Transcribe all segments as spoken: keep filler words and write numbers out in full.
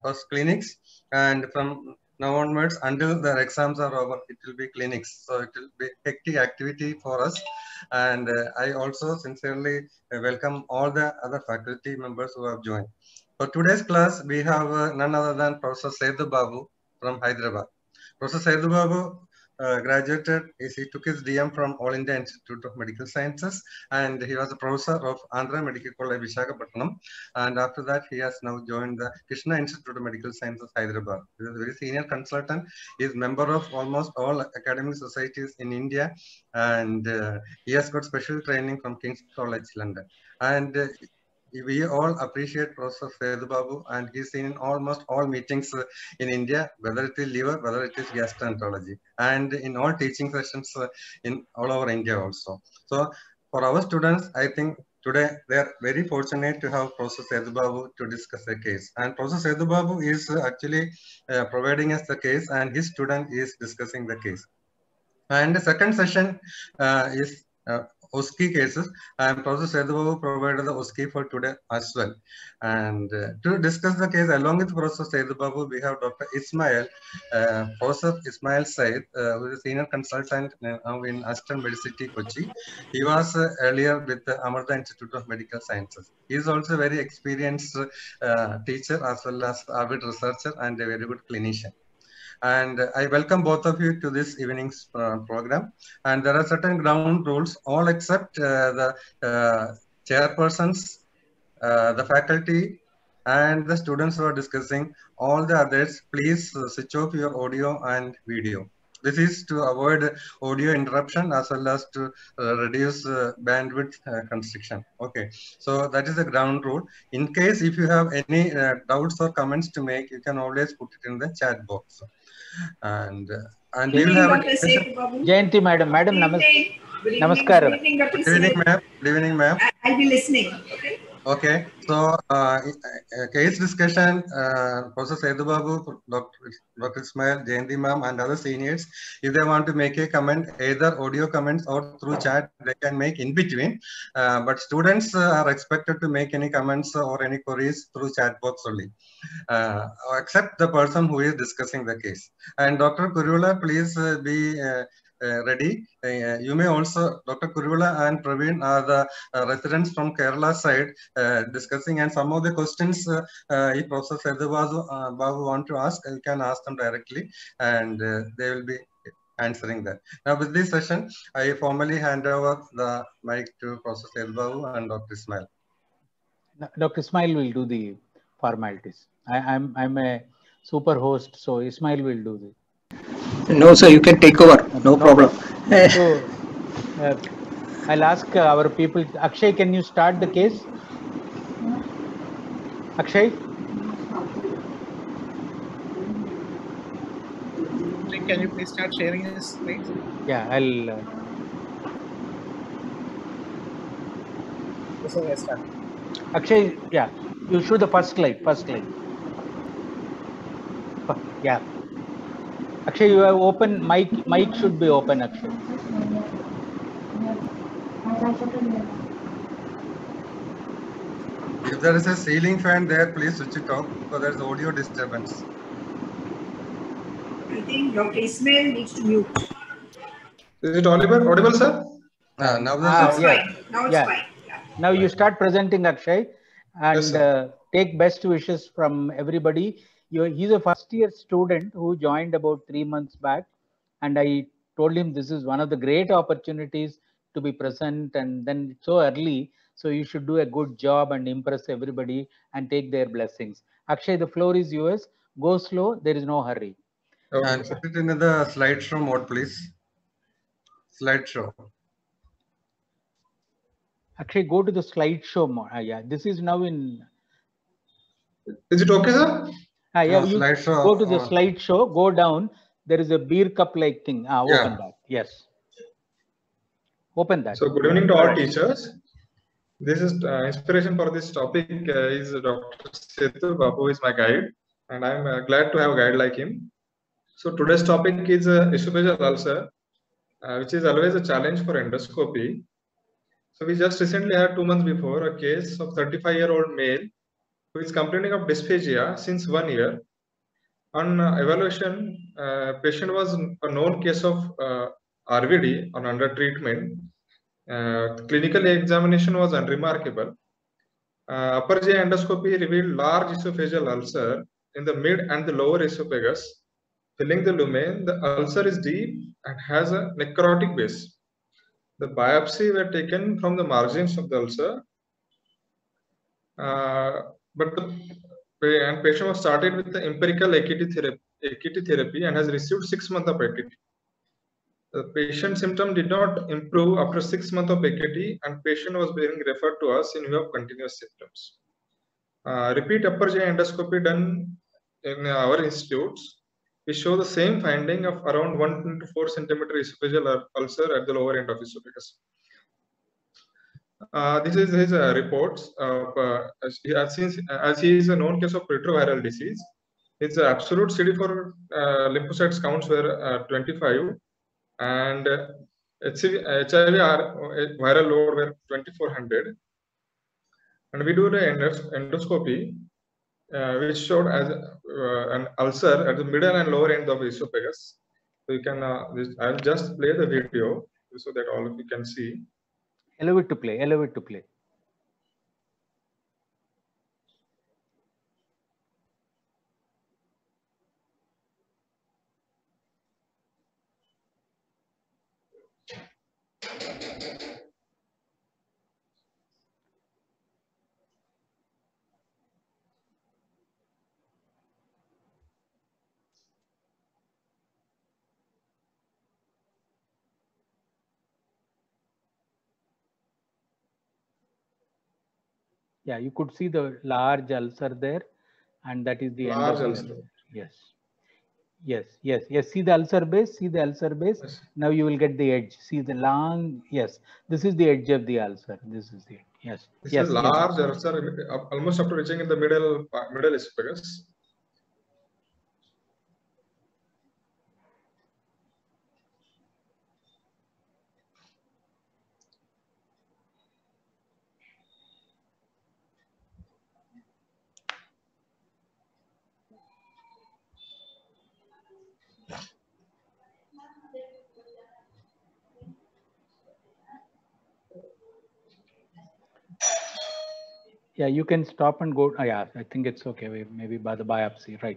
first clinics, and from now onwards until the exams are over, it will be clinics. So it will be hectic activity for us. And uh, I also sincerely welcome all the other faculty members who have joined. For today's class, we have uh, none other than Professor Sethu Babu from Hyderabad. Professor Sethu Babu uh, graduated, he took his D M from All India Institute of Medical Sciences, and he was a professor of Andhra Medical College, Visakhapatnam. And after that, he has now joined the Krishna Institute of Medical Sciences, Hyderabad. He is a very senior consultant. He is member of almost all academic societies in India, and uh, he has got special training from King's College, London. And uh, we all appreciate Professor Sethu Babu, and he's seen in almost all meetings uh, in India, whether it is liver, whether it is gastroenterology, and in all teaching sessions uh, in all over India also. So for our students, I think today they are very fortunate to have Professor Sethu Babu to discuss the case. And Professor Sethu Babu is uh, actually uh, providing us the case, and his student is discussing the case. And the second session uh, is uh, O S C E cases, and Professor Sethu Babu provided the O S C E for today as well. And uh, to discuss the case along with Professor Sethu Babu, we have Doctor Ismail, uh, Professor Ismail Said, uh, who is a senior consultant now in Aston Medicity, Kochi. He was uh, earlier with the Amartya Institute of Medical Sciences. He is also a very experienced uh, teacher as well as avid researcher and a very good clinician. And I welcome both of you to this evening's uh, program. And there are certain ground rules, all except uh, the uh, chairpersons, uh, the faculty, and the students who are discussing. All the others, please uh, switch off your audio and video. This is to avoid audio interruption as well as to uh, reduce uh, bandwidth uh, constriction. Okay, so that is the ground rule. In case if you have any uh, doubts or comments to make, you can always put it in the chat box. And uh, and we will have a discussion. Jayanti madam, madam, namaste. Namaskar. Good evening, ma'am. Good evening, ma'am. I'll be listening. Okay. Okay, so uh, case discussion, uh, Professor Sethu Babu, Doctor Doctor Ismail, Jayanti ma'am, and other seniors, if they want to make a comment, either audio comments or through chat, they can make in between. Uh, but students uh, are expected to make any comments or any queries through chat box only, uh, except the person who is discussing the case. And Doctor Kurula, please uh, be uh, Uh, ready. Uh, you may also, Doctor Kurula and Praveen are the uh, residents from Kerala side uh, discussing, and some of the questions uh, uh, if Professor Sethu Babu, uh, Babu want to ask, you can ask them directly, and uh, they will be answering that. Now with this session, I formally hand over the mic to Professor Sethu Babu and Doctor Ismail. Doctor Ismail will do the formalities. I, I'm, I'm a super host, so Ismail will do the. No, sir, you can take over. No, no problem. So, uh, I'll ask uh, our people. Akshay, can you start the case? Akshay? Can you please start sharing this, please? Yeah, I'll. Uh... Yes, sir, yes, sir. Akshay, yeah, you show the first slide. First slide. Yeah. Akshay, you have open mic. Mic should be open, Akshay. If there is a ceiling fan there, please switch it off because there is audio disturbance. I think Doctor Ismail needs to mute. Is it audible, audible sir? Uh, now ah, it's yeah. fine. Now it's yeah. fine. Yeah. Now you start presenting, Akshay, and Yes, uh, take best wishes from everybody. You're, he's a first year student who joined about three months back, and I told him this is one of the great opportunities to be present, and then it's so early, so you should do a good job and impress everybody and take their blessings. Akshay, the floor is yours. Go slow, there is no hurry. Okay. And put it in the slideshow mode, please. Slideshow. Akshay, go to the slideshow mode. Ah, yeah, this is now in. Is it okay, sir? Ah, yeah, no, you slideshow. Go to the slideshow, go down. There is a beer cup like thing. Ah, yeah. Open that. Yes. Open that. So, good evening to all teachers. This is uh, inspiration for this topic uh, is Doctor Sethu Babu is my guide, and I'm uh, glad to have a guide like him. So, today's topic is uh, esophageal ulcer, uh, which is always a challenge for endoscopy. So, we just recently had two months before a case of thirty-five year old male who is complaining of dysphagia since one year. On uh, evaluation, uh, patient was a known case of uh, R V D on under treatment. Uh, clinical examination was unremarkable. Uh, upper G I endoscopy revealed large esophageal ulcer in the mid and the lower esophagus, filling the lumen. The ulcer is deep and has a necrotic base. The biopsy were taken from the margins of the ulcer, uh, but the and patient was started with the empirical A K T therapy, A K T therapy and has received six months of A K T. The patient symptom did not improve after six months of A K T, and patient was being referred to us in view of continuous symptoms. Uh, repeat upper G I endoscopy done in our institutes, we show the same finding of around one to four centimeter esophageal ulcer at the lower end of esophagus. Uh, this is his uh, reports of, uh, as, as, since, as he is a known case of retroviral disease. His uh, absolute C D four uh, lymphocytes counts were uh, twenty-five, and uh, H I V viral load were twenty-four hundred. And we do the endoscopy, uh, which showed as uh, an ulcer at the middle and lower end of the esophagus. So you can, uh, I'll just play the video so that all of you can see. Allow it to play, allow it to play. Yeah, you could see the large ulcer there, and that is the large end of ulcer. The, yes, yes, yes, yes. See the ulcer base. See the ulcer base. Yes. Now you will get the edge. See the long. Yes, this is the edge of the ulcer. This is the yes. This yes, is large yes. ulcer, almost up to reaching in the middle middle esophagus. Yeah, you can stop and go. Oh, yeah, I think it's okay. Maybe by the biopsy, right?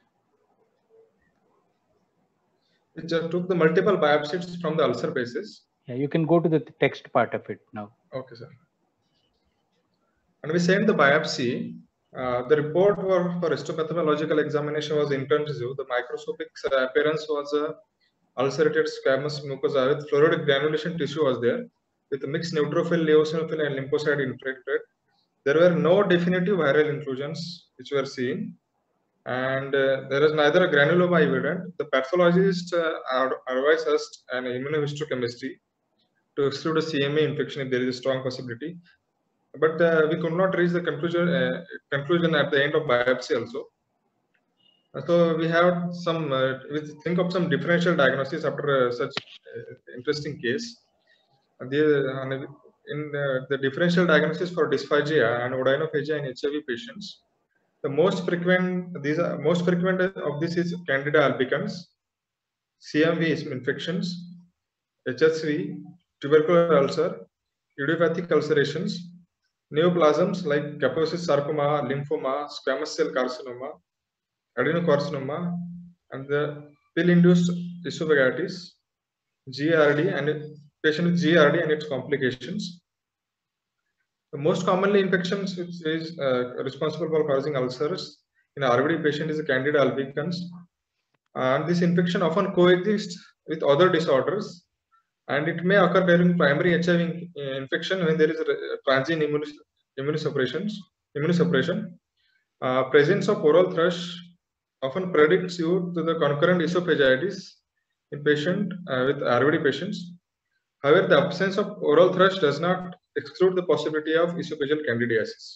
It just took the multiple biopsies from the ulcer basis. Yeah, you can go to the text part of it now. Okay, sir. And we sent the biopsy. Uh, the report for, for histopathological examination was intensive. The microscopic appearance was a ulcerated squamous mucosa with fluoridic granulation tissue was there, with mixed neutrophil, eosinophil, and lymphocyte infiltrate. There were no definitive viral inclusions which were seen, and uh, there is neither a granuloma evident. The pathologist uh, advised us an immunohistochemistry to exclude a C M A infection if there is a strong possibility. But uh, we could not reach the conclusion uh, conclusion at the end of biopsy also. So we have some, uh, we think of some differential diagnosis after uh, such uh, interesting case. The, in the, the differential diagnosis for dysphagia and odynophagia in H I V patients, the most frequent these are most frequent of this is Candida albicans, C M V infections, H S V, tubercular ulcer, idiopathic ulcerations, neoplasms like Kaposis sarcoma, lymphoma, squamous cell carcinoma, adenocarcinoma, and the pill-induced esophagitis, G R D, and patient with G R D and its complications. The most commonly infections which is uh, responsible for causing ulcers in R V D patient is Candida albicans, and this infection often coexists with other disorders, and it may occur during primary H I V infection when there is a transient immunosuppression. Immunosuppression. Uh, presence of oral thrush often predicts you to the concurrent esophagitis in patient uh, with R V D patients. However, the absence of oral thrush does not exclude the possibility of esophageal candidiasis.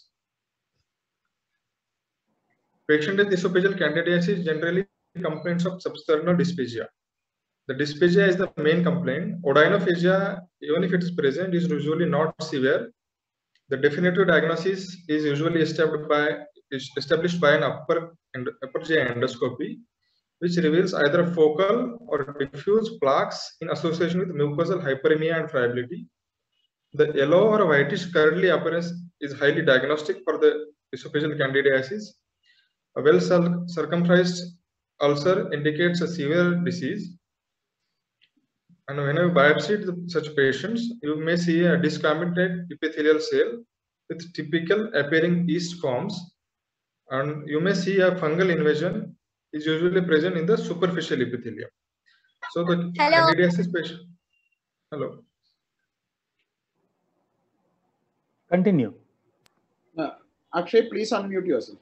Patient with esophageal candidiasis generally complains of substernal dysphagia. The dysphagia is the main complaint. Odynophagia, even if it is present, is usually not severe. The definitive diagnosis is usually established by is established by an upper, upper G I endoscopy, which reveals either focal or diffuse plaques in association with mucosal hyperemia and friability. The yellow or whitish curly appearance is highly diagnostic for the esophageal candidiasis. A well circumcised ulcer indicates a severe disease. And when you biopsy such patients, you may see a discommitted epithelial cell with typical appearing yeast forms, and you may see a fungal invasion is usually present in the superficial epithelium. So the Hello. candidiasis patient. Hello. Continue. Uh, Akshay, please unmute yourself.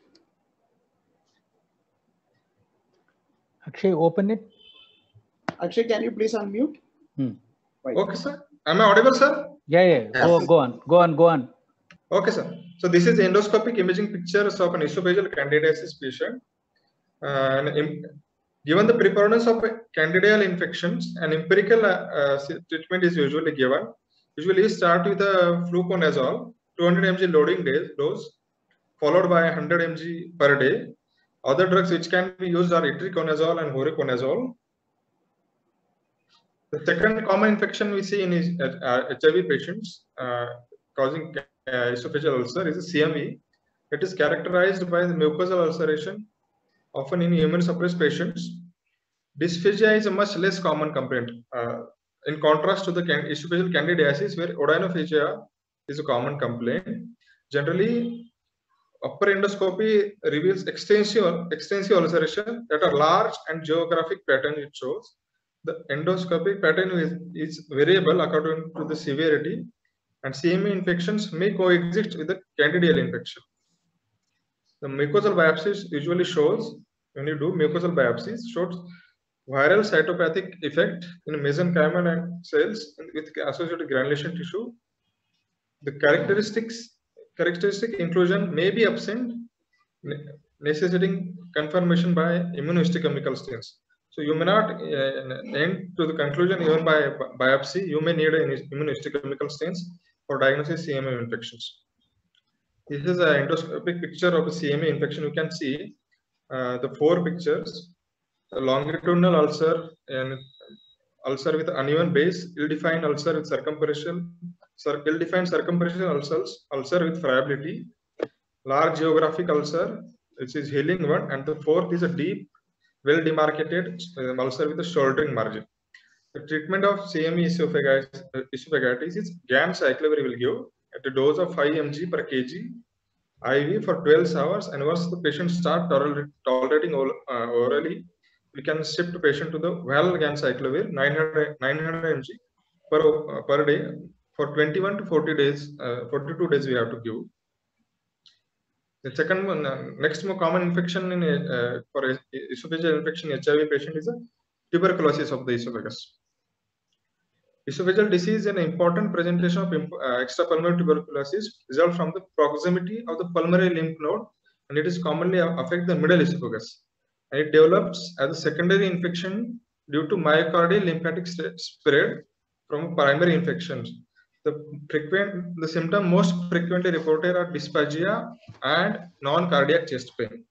Akshay, open it. Akshay, can you please unmute? Hmm. Right. Okay, sir. Am I audible, sir? Yeah, yeah. Yes. Go, go on, go on, go on. Okay, sir. So this is endoscopic imaging pictures of an esophageal candidiasis patient. Uh, and given the prevalence of candidal infections, an empirical uh, uh, treatment is usually given. Usually start with a fluconazole, two hundred milligram loading dose, followed by one hundred milligrams per day. Other drugs which can be used are itraconazole and voriconazole. The second common infection we see in uh, H I V patients uh, causing uh, esophageal ulcer is a C M V. It is characterized by the mucosal ulceration, often in immunosuppressed patients. Dysphagia is a much less common complaint, uh, in contrast to the can esophageal candidiasis, where odynophagia is a common complaint. Generally, upper endoscopy reveals extensive, extensive ulceration that are large and geographic pattern it shows. The endoscopic pattern is, is variable according to the severity, and C M V infections may coexist with the candidial infection. The mucosal biopsies usually shows, when you do mucosal biopsies, shows viral cytopathic effect in mesenchymal and cells with associated granulation tissue. The characteristics, characteristic inclusion may be absent, necessitating confirmation by immunohistochemical stains. So you may not uh, end to the conclusion even by biopsy. You may need an immunohistochemical stains for diagnosis C M V infections. This is an endoscopic picture of a C M V infection. You can see uh, the four pictures: a longitudinal ulcer and ulcer with uneven base, ill-defined ulcer with circumferential, ill-defined circumferential ulcers, ulcer with friability, large geographic ulcer, which is healing one, and the fourth is a deep, well demarcated uh, ulcer with a shouldering margin. The treatment of C M V esophagitis, uh, esophagitis is ganciclovir will give at a dose of five milligrams per kilogram I V for twelve hours, and once the patient start tolerating uh, orally, we can shift the patient to the Val ganciclovir nine hundred milligrams per, uh, per day for twenty-one to forty days, uh, forty-two days we have to give. The second one, uh, next more common infection in uh, for esophageal infection in H I V patient is a tuberculosis of the esophagus. Esophageal disease is an important presentation of uh, extrapulmonary tuberculosis result from the proximity of the pulmonary lymph node, and it is commonly affect the middle esophagus. And it develops as a secondary infection due to myocardial lymphatic spread from primary infections. The frequent, the symptom most frequently reported are dysphagia and non-cardiac chest pain.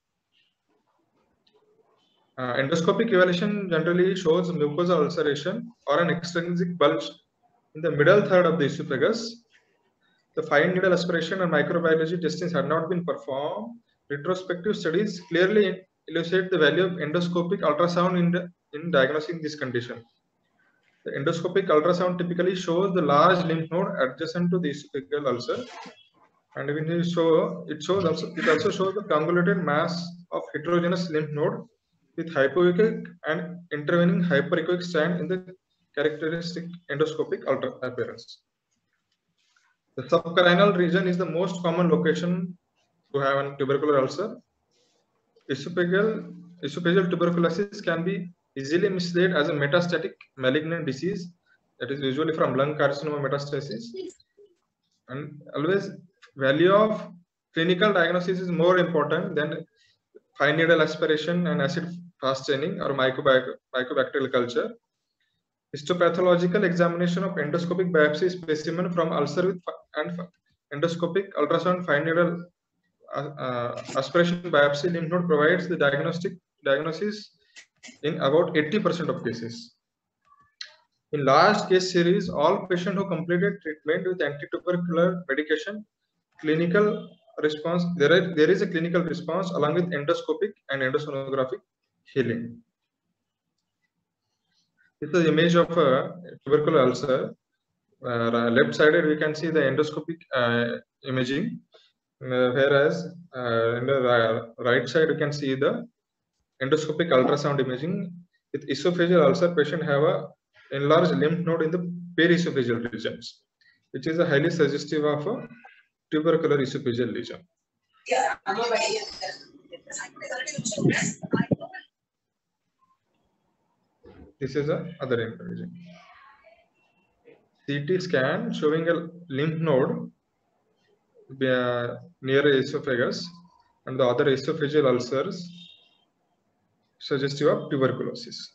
Uh, endoscopic evaluation generally shows mucosal ulceration or an extrinsic bulge in the middle third of the esophagus. The fine needle aspiration and microbiology testings had not been performed. Retrospective studies clearly illustrate the value of endoscopic ultrasound in, the, in diagnosing this condition. The endoscopic ultrasound typically shows the large lymph node adjacent to the esophageal ulcer, and when you show it shows also it also shows the convoluted mass of heterogeneous lymph node with hypoechoic and intervening hyperechoic stand in the characteristic endoscopic ultra appearance. The subcarinal region is the most common location to have a tubercular ulcer. Esophageal, esophageal tuberculosis can be easily misled as a metastatic malignant disease, that is usually from lung carcinoma metastasis. And always value of clinical diagnosis is more important than fine needle aspiration and acid fast chaining or mycobacterial culture. Histopathological examination of endoscopic biopsy specimen from ulcer with and endoscopic ultrasound fine needle uh, uh, aspiration biopsy lymph node provides the diagnostic diagnosis in about eighty percent of cases. In last case series, all patients who completed treatment with anti-tubercular medication, clinical response, there is, there is a clinical response along with endoscopic and endosonographic healing. This is the image of a tubercular ulcer. Uh, left sided, we can see the endoscopic uh, imaging, uh, whereas uh, in the right side, you can see the endoscopic ultrasound imaging. With esophageal ulcer, patient have a enlarged lymph node in the periesophageal regions, which is a highly suggestive of a tubercular esophageal lesion. This is a other imaging. C T scan showing a lymph node uh, near esophagus and the other esophageal ulcers suggestive of tuberculosis.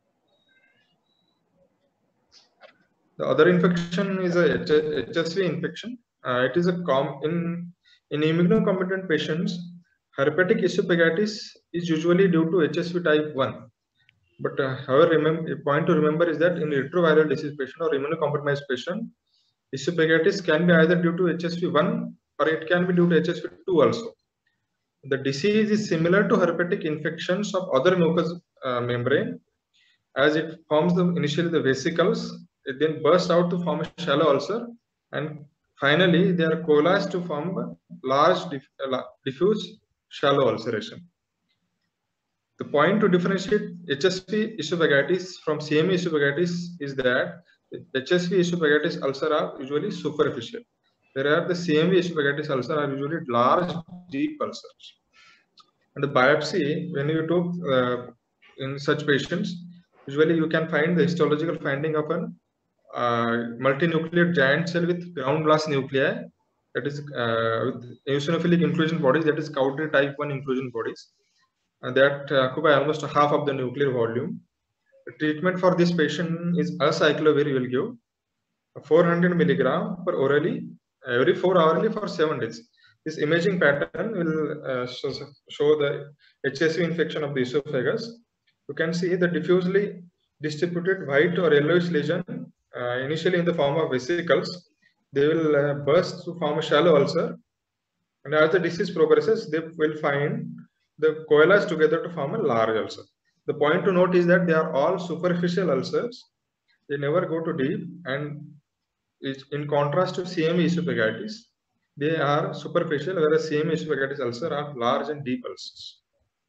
The other infection is a H S V infection. Uh, it is a com in in immunocompetent patients. Herpetic esophagitis is usually due to H S V type one. But uh, however, remember, a point to remember is that in retroviral disease patient or immunocompromised patient, esophagitis can be either due to H S V one or it can be due to H S V two also. The disease is similar to herpetic infections of other mucous uh, membrane, as it forms the initially the vesicles, it then bursts out to form a shallow ulcer, and finally they are coalesced to form a large diff uh, diffuse shallow ulceration. The point to differentiate H S V esophagitis from C M E esophagitis is that H S V esophagitis ulcer are usually superficial, whereas the C M E esophagitis ulcer are usually large, deep ulcers. And the biopsy, when you took uh, in such patients, usually you can find the histological finding of a uh, multinucleate giant cell with ground glass nuclei, that is uh, with eosinophilic inclusion bodies, that is Cowdery type one inclusion bodies. And that uh, occupy almost half of the nuclear volume. The treatment for this patient is acyclovir. We will give four hundred milligram per orally every four hourly for seven days. This imaging pattern will uh, show, show the H S V infection of the esophagus. You can see the diffusely distributed white or yellowish lesion uh, initially in the form of vesicles. They will uh, burst to form a shallow ulcer, and as the disease progresses, they will find the coalesce together to form a large ulcer. The point to note is that they are all superficial ulcers. They never go to deep, and in contrast to C M E esophagitis, they are superficial, whereas C M E esophagitis ulcer are large and deep ulcers.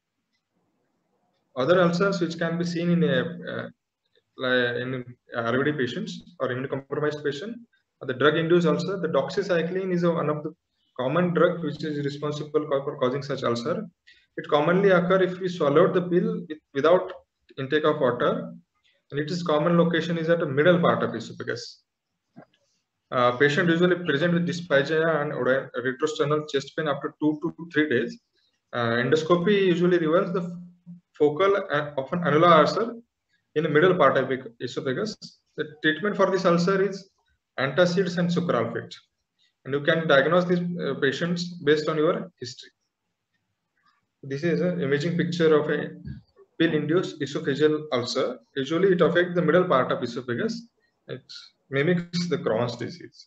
Other ulcers which can be seen in a uh, in R V D patients or immunocompromised patient, the drug-induced ulcer. The doxycycline is a, one of the common drug which is responsible for causing such ulcer. It commonly occurs if we swallowed the pill with, without intake of water, and its common location is at the middle part of esophagus. Uh, patient usually present with dysphagia and retrosternal chest pain after two to three days. Uh, endoscopy usually reveals the focal and often annular ulcer in the middle part of esophagus. The treatment for this ulcer is antacids and sucralfate, and you can diagnose these uh, patients based on your history. This is an imaging picture of a pill-induced esophageal ulcer. Usually, it affects the middle part of esophagus. It mimics the Crohn's disease.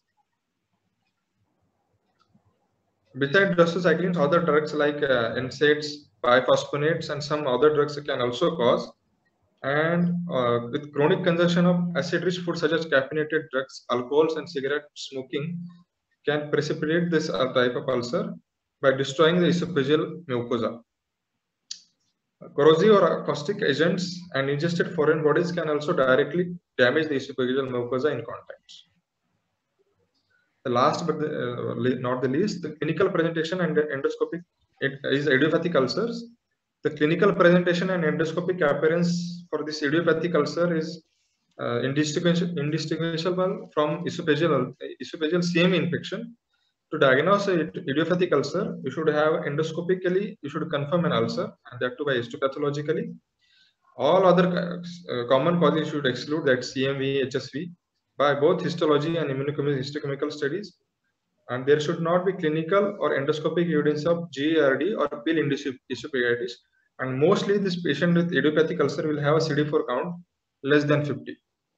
Besides doxycyclines, other drugs like uh, N SAIDs, biphosphonates, and some other drugs can also cause. And uh, with chronic consumption of acid-rich foods such as caffeinated drugs, alcohols, and cigarette smoking can precipitate this uh, type of ulcer by destroying the esophageal mucosa. Corrosive or caustic agents and ingested foreign bodies can also directly damage the esophageal mucosa in contact. The last but the, uh, not the least, the clinical presentation and endoscopic it is idiopathic ulcers. The clinical presentation and endoscopic appearance for this idiopathic ulcer is uh, indistinguishable, indistinguishable from esophageal, esophageal C M E infection. To diagnose an idiopathic ulcer, you should have endoscopically, you should confirm an ulcer, and that too by histopathologically. All other uh, common causes should exclude, that C M E, H S V, by both histology and immunochemical histochemical studies. and there should not be clinical or endoscopic evidence of G E R D or pill-induced esophagitis. And mostly this patient with idiopathic ulcer will have a C D four count less than fifty.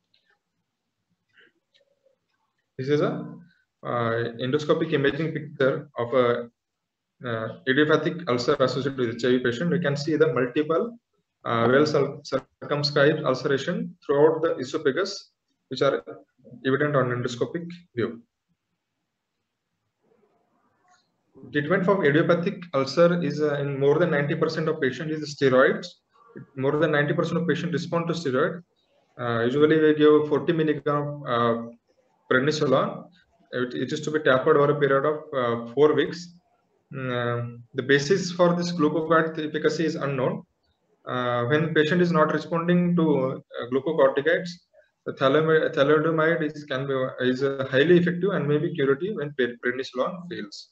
This is a uh, endoscopic imaging picture of a uh, idiopathic ulcer associated with H I V patient. We can see the multiple uh, well circumscribed ulceration throughout the esophagus, which are evident on endoscopic view. Treatment for idiopathic ulcer is uh, in more than ninety percent of patients is steroids. More than ninety percent of patients respond to steroid. Uh, usually we give forty milligram uh, prednisolone. It, it is to be tapered over a period of uh, four weeks. Uh, the basis for this glucocorticoid efficacy is unknown. Uh, when patient is not responding to uh, glucocorticoids, the thalidomide is can be is uh, highly effective and may be curative when prednisolone fails.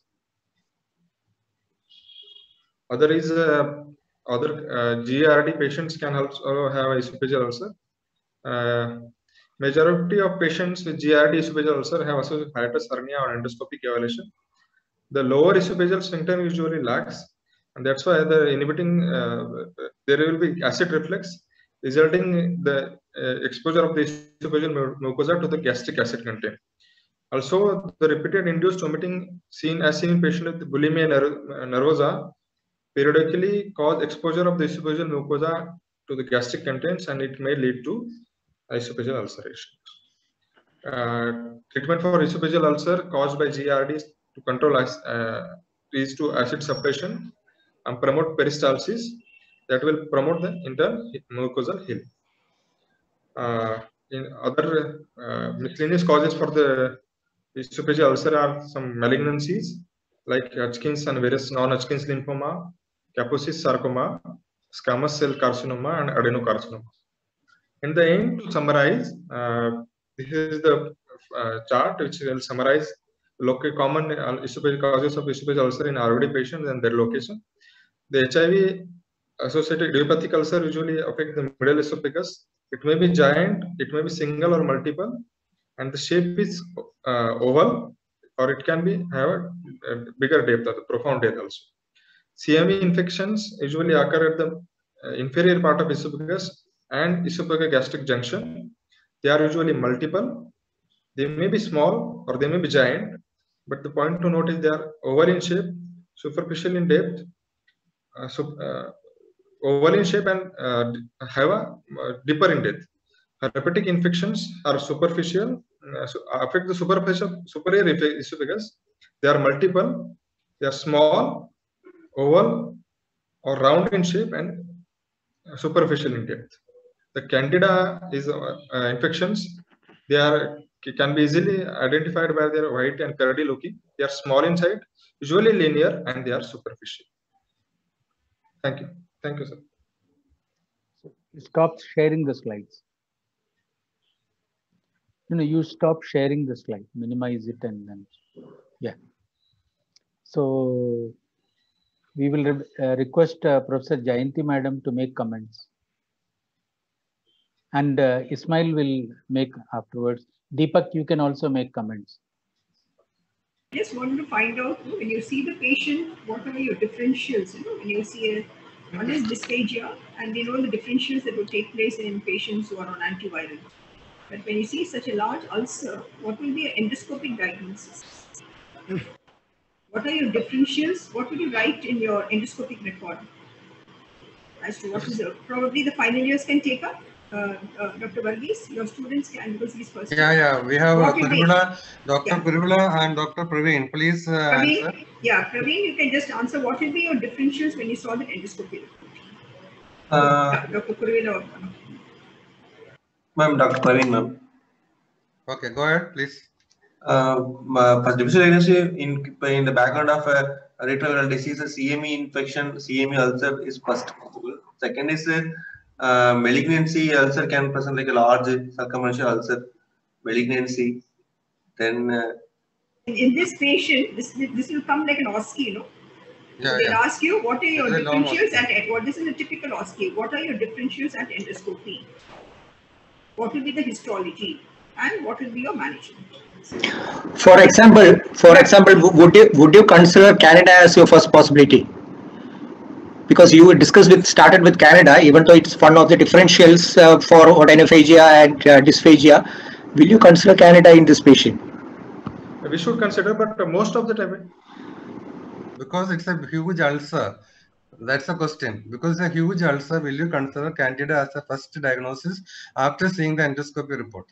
Other is uh, other uh, G E R D patients can also have esophageal ulcer. Uh, majority of patients with G E R D esophageal ulcer have associated hiatus hernia on endoscopic evaluation. The lower esophageal sphincter usually lacks, and that's why the inhibiting uh, there will be acid reflux, resulting in the uh, exposure of the esophageal mucosa to the gastric acid content. Also, the repeated induced vomiting seen as seen in patients with bulimia nervosa periodically cause exposure of the esophageal mucosa to the gastric contents, and it may lead to esophageal ulceration. Uh, treatment for esophageal ulcer caused by G E R D is to control uh, is to acid suppression and promote peristalsis that will promote the internal mucosal healing. Uh, in other uh, miscellaneous causes for the esophageal ulcer are some malignancies like Hodgkin's and various non-Hodgkin's lymphoma, Kaposi sarcoma, squamous cell carcinoma, and adenocarcinoma. In the end, to summarize, uh, this is the uh, chart which will summarize local common esophageal causes of esophageal ulcer in R V D patients and their location. The H I V associated idiopathic ulcer usually affect the middle esophagus. It may be giant, it may be single or multiple, and the shape is uh, oval, or it can be have a, a bigger depth, or the profound depth also. C M E infections usually occur at the uh, inferior part of esophagus and esophagogastric junction. They are usually multiple. They may be small or they may be giant, but the point to note is they are oval in shape, superficial in depth, uh, so, uh, oval in shape, and uh, have a uh, deeper in depth. Herpetic infections are superficial, uh, so affect the superficial superior esophagus. They are multiple. They are small, oval, or round in shape, and superficial in depth. The Candida is uh, uh, infections. They are can be easily identified by their white and curdy looking. They are small inside, usually linear, and they are superficial. Thank you. Thank you, sir. Stop sharing the slides. You know, you stop sharing the slide, minimize it, and then, yeah. So we will re uh, request uh, Professor Jayanti Madam to make comments. And uh, Ismail will make afterwards. Deepak, you can also make comments. I just wanted to find out, when you see the patient, what are your differentials? You know, when you see a, one is dysphagia, and you know the differentials that will take place in patients who are on antiviral. But when you see such a large ulcer, what will be your endoscopic diagnosis? What are your differentials? What will you write in your endoscopic record? As to what is the, probably the final years can take up. Uh, uh, Doctor Varghese, your students can, because he's first. Yeah, yeah, we have uh, Purivula, Doctor Yeah. Purivula and Doctor Praveen. Please uh, Praveen, answer. yeah, Praveen, you can just answer what will be your differentials when you saw the endoscopy report. Uh, Doctor Purivula or Ma'am, Doctor Praveen, ma'am. Okay, go ahead, please. Uh, for diffuse diagnosis, in, in the background of a retroviral disease, a C M E infection, C M E ulcer is first. Second is uh, uh, malignancy ulcer can present like a large circumferential ulcer, malignancy. Then uh, in, in this patient, this this will come like an OSCE, you know. Yeah, They'll yeah. ask you what are your It's a long differentials at what this is a typical OSCE. What are your differentials at endoscopy? What will be the histology and what will be your management? For example, for example, would you would you consider Canada as your first possibility? Because you discussed with started with Canada, even though it's one of the differentials uh, for odynophagia and uh, dysphagia. Will you consider Canada in this patient? We should consider, but uh, most of the time, because it's a huge ulcer. That's the question. Because it's a huge ulcer, will you consider Candida as a first diagnosis after seeing the endoscopy report?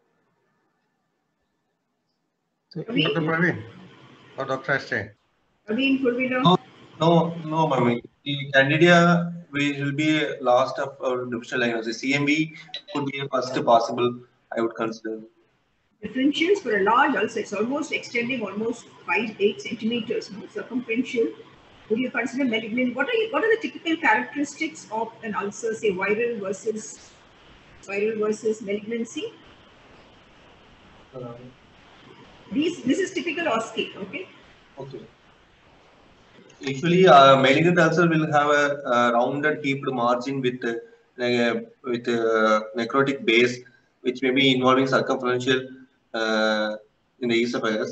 So, Doctor Praveen or Doctor Ashray? Praveen, could we know? No, no, no, ma'am. The Candida will be last of our differential diagnosis. C M V could be a first possible, I would consider. Differentials for a large ulcer, it's almost extending almost five, eight centimeters, no? Circumferential. Would you consider malignant? What are you, what are the typical characteristics of an ulcer, say viral versus viral versus malignancy? Uh, These this is typical O S C E, okay? okay. Usually, uh, malignant ulcer will have a, a rounded tipped margin with uh, uh, with uh, necrotic base, which may be involving circumferential uh, in the esophagus.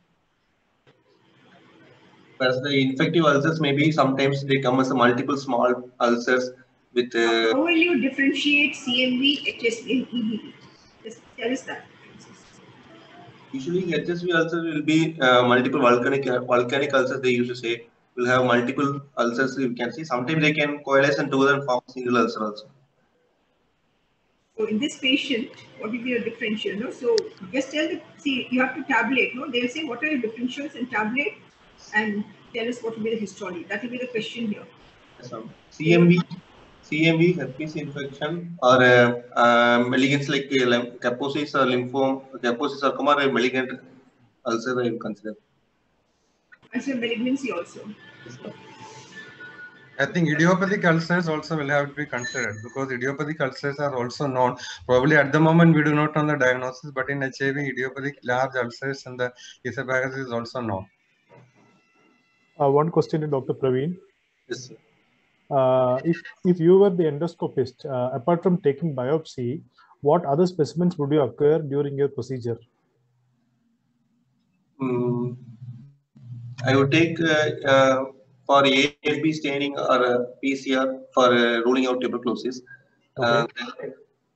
Whereas the infective ulcers maybe sometimes they come as a multiple small ulcers with. Uh, How will you differentiate C M V, H S V, and E B V? Just tell us that. Usually, H S V ulcer will be uh, multiple volcanic volcanic ulcers. They used to say will have multiple ulcers. You can see sometimes they can coalesce and together form single ulcer also. So in this patient, what will be your differential? No, so just tell the see you have to tabulate. No, they'll say what are your differentials and tabulate, and tell us what will be the histology. That will be the question here. Yes, um, C M V, C M V, herpes infection, or uh, uh, malignants like uh, Kaposi's or lymphoma, Kaposi's sarcoma, or malignant ulcer I will consider. And so malignancy also. Yes, I think idiopathic ulcers also will have to be considered because idiopathic ulcers are also known. Probably at the moment we do not know the diagnosis, but in H I V, idiopathic large ulcers in the esophagus is also known. Uh, one question to Doctor Praveen. yes, sir. Uh, if if you were the endoscopist, uh, apart from taking biopsy, what other specimens would you acquire during your procedure? Mm, I would take uh, uh, for A F B staining or uh, P C R for uh, ruling out tuberculosis. Uh, Okay.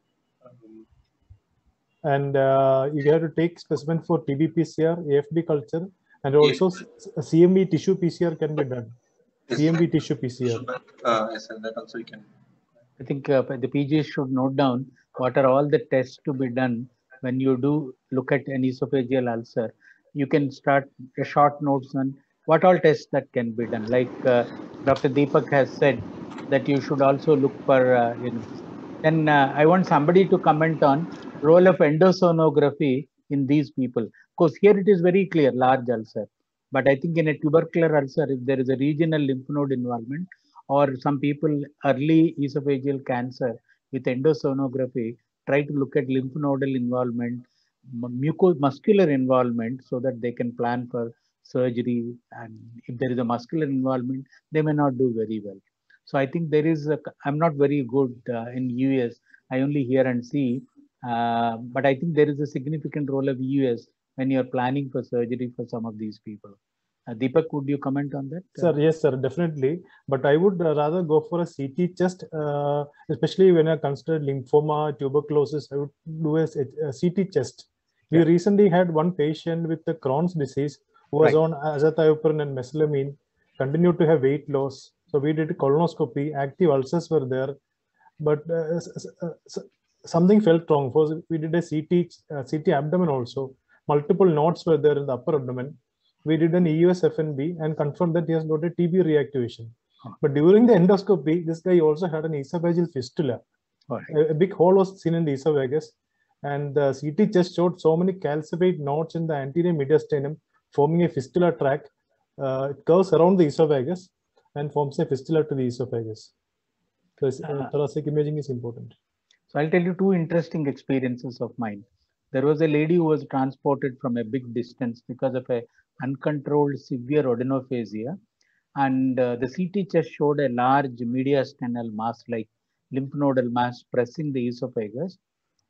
And uh, you have to take specimen for T B P C R, A F B culture, and also Yes. C M V tissue P C R can be done. yes, C M V tissue P C R. uh, yes, sir, that also you can. I think uh, the P Gs should note down what are all the tests to be done when you do look at an esophageal ulcer. You can start a short notes on what all tests that can be done. Like uh, Doctor Deepak has said that you should also look for, uh, you know, then uh, I want somebody to comment on role of endosonography in these people. Of course, here it is very clear, large ulcer. But I think in a tubercular ulcer, if there is a regional lymph node involvement, or some people early esophageal cancer with endosonography, try to look at lymph nodal involvement, mucomuscular involvement, so that they can plan for surgery. And if there is a muscular involvement, they may not do very well. So I think there is a, I'm not very good uh, in U S. I only hear and see, uh, but I think there is a significant role of U S when you're planning for surgery for some of these people. Uh, Deepak, would you comment on that? Sir, yes, sir, definitely. But I would uh, rather go for a C T chest, uh, especially when I consider lymphoma, tuberculosis. I would do a, a C T chest. We Yeah. recently had one patient with the Crohn's disease who was Right. on azathioprine and mesalamine, continued to have weight loss. So we did colonoscopy, active ulcers were there, but uh, s- s- s- something felt wrong. So we did a C T, uh, C T abdomen also. Multiple knots were there in the upper abdomen. We did an E U S F N B and confirmed that he has got a T B reactivation. But during the endoscopy, this guy also had an esophageal fistula. All right. A, a big hole was seen in the esophagus, and the C T just showed so many calcified knots in the anterior mediastinum, forming a fistula tract. Uh, it curves around the esophagus and forms a fistula to the esophagus. So uh, thoracic imaging is important. So I'll tell you two interesting experiences of mine. There was a lady who was transported from a big distance because of a uncontrolled severe odynophagia, and uh, the C T chest showed a large mediastinal mass like lymph nodal mass pressing the esophagus,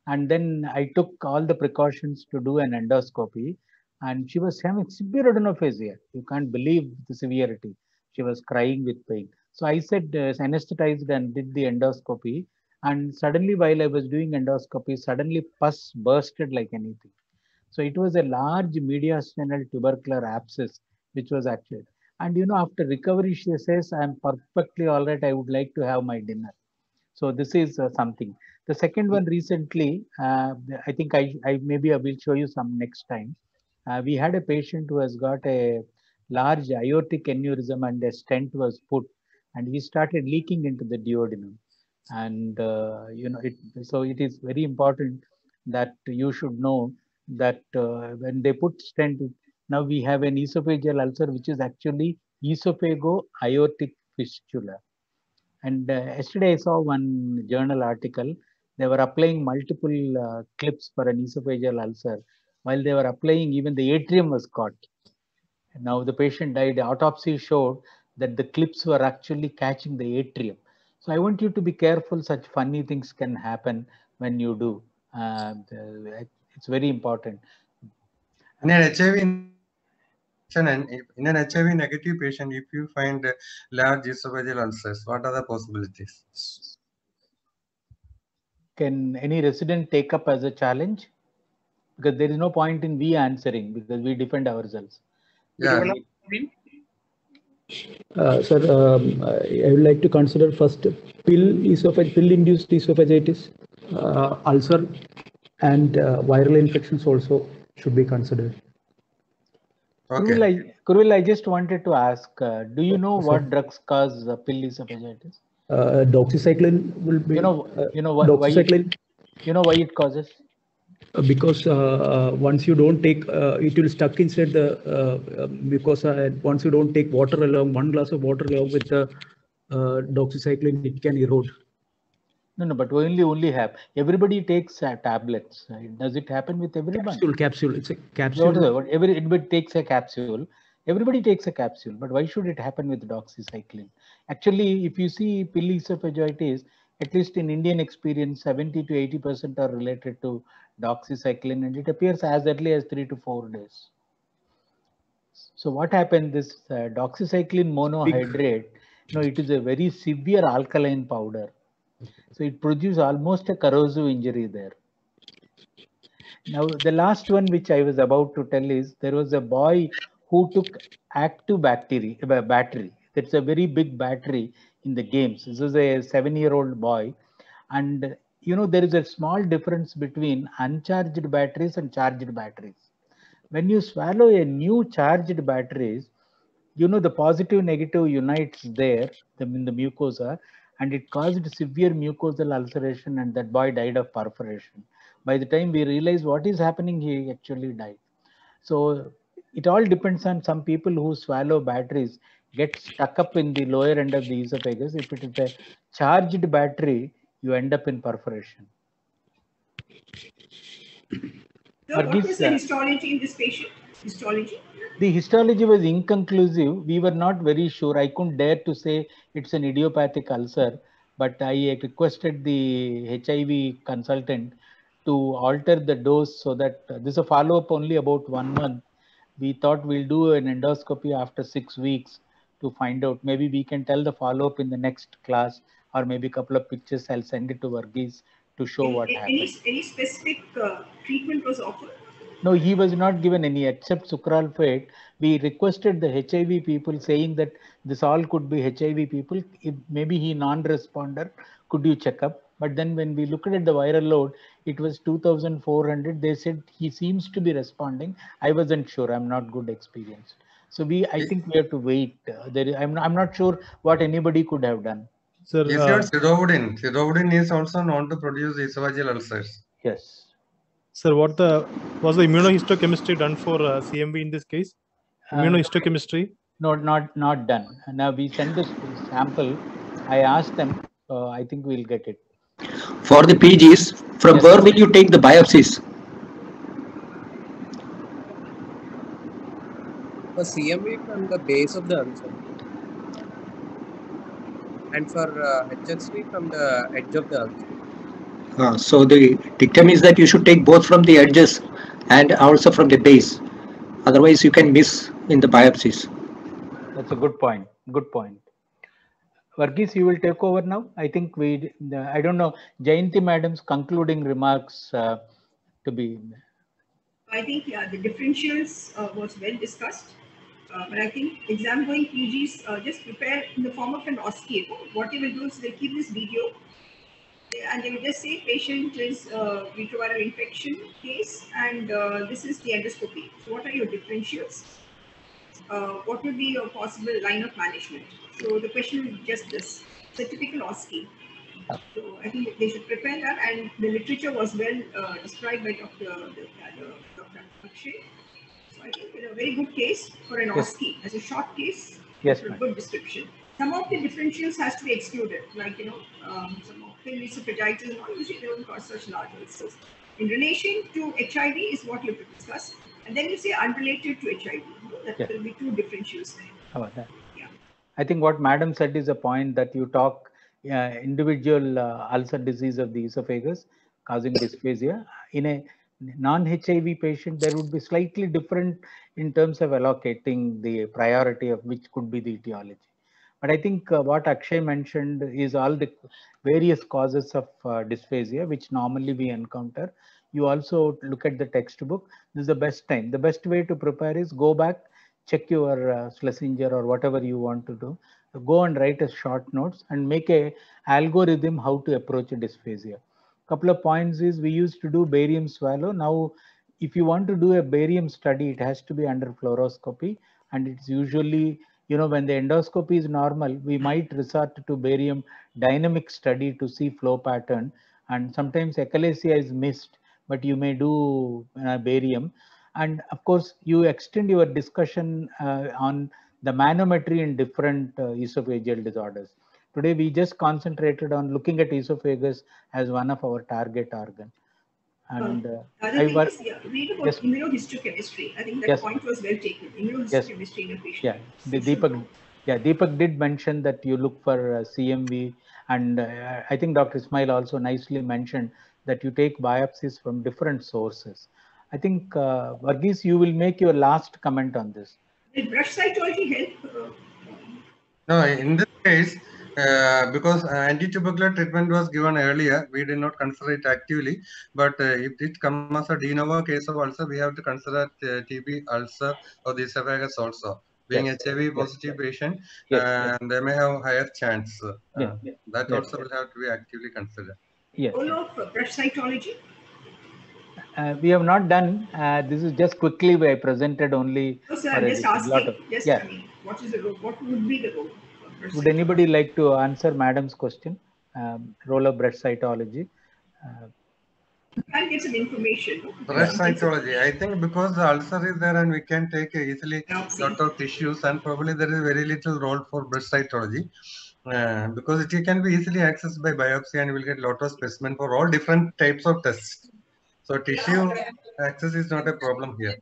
And then I took all the precautions to do an endoscopy, and she was having severe adenophasia. You can't believe the severity. She was crying with pain. So I said, uh, anesthetized and did the endoscopy. And suddenly, while I was doing endoscopy, suddenly pus bursted like anything. So it was a large mediastinal tubercular abscess, which was actually. And you know, after recovery, she says, I'm perfectly all right. I would like to have my dinner. So this is uh, something. The second one recently, uh, I think I, I maybe I will show you some next time. Uh, we had a patient who has got a large aortic aneurysm and a stent was put, and he started leaking into the duodenum. And uh, you know, it, so it is very important that you should know that uh, when they put stent, now we have an esophageal ulcer, which is actually esophago-aortic fistula. And uh, yesterday I saw one journal article. They were applying multiple uh, clips for an esophageal ulcer. While they were applying, even the atrium was caught. And now the patient died. The autopsy showed that the clips were actually catching the atrium. So I want you to be careful. Such funny things can happen when you do. Uh, it's very important. In an H I V and in an H I V negative patient, if you find large esophageal ulcers, what are the possibilities? Can any resident take up as a challenge? Because there is no point in we answering because we defend ourselves. Yeah. Uh, sir, um, I would like to consider first pill esophag pill induced esophagitis, uh, ulcer, and uh, viral infections also should be considered. Okay. Kurul, I, Kurul, I just wanted to ask, uh, do you know yes, what sir. drugs cause uh, pill esophagitis? Uh, doxycycline will be. You know, uh, you know what? Why it, you know why it causes? Uh, because uh, uh, once you don't take, uh, it will stuck inside the. Uh, uh, because uh, once you don't take water along, one glass of water along with the uh, doxycycline, it can erode. No, no, but only only have. Everybody takes uh, tablets. Does it happen with everyone? Capsule, capsule. It's a capsule. What, every everybody takes a capsule. Everybody takes a capsule, but why should it happen with doxycycline? Actually, if you see pill esophagitis, at least in Indian experience, seventy to eighty percent are related to doxycycline, and it appears as early as three to four days. So what happened? This uh, doxycycline monohydrate, you know, it is a very severe alkaline powder. So it produces almost a corrosive injury there. Now, the last one which I was about to tell is there was a boy who took active battery, battery. That's a very big battery in the games. This is a seven-year-old boy. And, you know, there is a small difference between uncharged batteries and charged batteries. When you swallow a new charged batteries, you know, the positive negative unites there in the mucosa, and it caused severe mucosal ulceration, and that boy died of perforation. By the time we realized what is happening, he actually died. So it all depends on some people who swallow batteries get stuck up in the lower end of the esophagus. If it is a charged battery, you end up in perforation. So what was the histology in this patient? Histology? The histology was inconclusive. We were not very sure. I couldn't dare to say it's an idiopathic ulcer, but I requested the H I V consultant to alter the dose so that uh, this is a follow-up only about one month. We thought we'll do an endoscopy after six weeks to find out. Maybe we can tell the follow-up in the next class, or maybe a couple of pictures. I'll send it to Varghese to show any, what any, happened. Any specific uh, treatment was offered? No, he was not given any except sucralfate. We requested the H I V people saying that this all could be H I V people. If maybe he non-responder, could you check up? But then when we looked at the viral load, it was two thousand four hundred. They said he seems to be responding. I wasn't sure. I'm not good experienced. So we, I think we have to wait. Uh, there, is, I'm, I'm not sure what anybody could have done. Sir, yes, uh, Sirovudin. Sirovudin is also known to produce esophageal ulcers. Yes. Sir, what the was the immunohistochemistry done for uh, C M V in this case? Immunohistochemistry? Uh, no, not not done. Now we send the sample. I asked them. Uh, I think we'll get it. For the P Gs, from yes, where will you take the biopsies? For C M V from the base of the ulcer, and for uh, H S V from the edge of the ulcer. Uh, so the dictum is that you should take both from the edges and also from the base. Otherwise, you can miss in the biopsies. That's a good point. Good point. Varghese, you will take over now. I think we, I don't know, Jayanti Madam's concluding remarks uh, to be. I think, yeah, the differentials uh, was well discussed. Uh, but I think exam going P Gs uh, just prepare in the form of an OSCE. What they will do is they'll keep this video and they will just say patient is uh, retroviral infection case and uh, this is the endoscopy. So what are your differentials? Uh, what would be your possible line of management? So the question is just this. It's a typical OSCE. So I think they should prepare that, and the literature was well uh, described by Doctor Doctor Akshay. So I think in a very good case for an Yes. OSCE, as a short case, Yes, for a ma'am. good description. Some of the differentials has to be excluded, like you know, um, some of the esophagitis and all, usually they don't cause such large ulcers. In relation to H I V is what you have to discuss, and then you say unrelated to H I V. You know, that Yeah. will be two differentials there. How about that? Yeah. I think what Madam said is a point that you talk uh, individual uh, ulcer disease of the esophagus causing dysphagia. In a non-H I V patient, there would be slightly different in terms of allocating the priority of which could be the etiology. But I think uh, what Akshay mentioned is all the various causes of uh, dysphagia, which normally we encounter. You also look at the textbook. This is the best time. The best way to prepare is go back, check your uh, Schlesinger or whatever you want to do. Go and write a short notes and make a algorithm how to approach a dysphagia. Couple of points is we used to do barium swallow. Now, if you want to do a barium study, it has to be under fluoroscopy, and it's usually, you know, when the endoscopy is normal, we might resort to barium dynamic study to see flow pattern, and sometimes echalasia is missed, but you may do uh, barium. And of course, you extend your discussion uh, on the manometry in different uh, esophageal disorders. Today, we just concentrated on looking at esophagus as one of our target organ. And uh, The other I thing wor- is, yeah, read about yes, immunohistochemistry. I think that yes, point was well taken. Immunohistochemistry in a patient. yeah, the You should Deepak, know. yeah, Deepak did mention that you look for uh, C M V, and uh, I think Doctor Ismail also nicely mentioned that you take biopsies from different sources. I think uh, Varghese, you will make your last comment on this. Did brush cytology help? Uh, No, in this case, uh, because uh, anti-tubercular treatment was given earlier, we did not consider it actively. But uh, if it comes as a de novo case of ulcer, we have to consider uh, T B ulcer or the esophagus also. Being Yes, H I V yes, positive patient, yes, uh, they may have higher chance. Uh, yes, that yes, also will have to be actively considered. yes. role of uh, brush cytology? Uh, we have not done. Uh, this is just quickly I presented only. No, sir, for I'm a just lot asking. of, Just, yeah. I mean, what is the role? What would be the role of brush Would cytology? anybody like to answer Madam's question? Um, role of breast cytology. Uh, I'll get some information. No? Breast Some basic cytology, I think because the ulcer is there and we can take easily biopsy. lot of tissues, and probably there is very little role for breast cytology uh, because it can be easily accessed by biopsy and you will get lot of specimen for all different types of tests. So tissue access is not a problem here.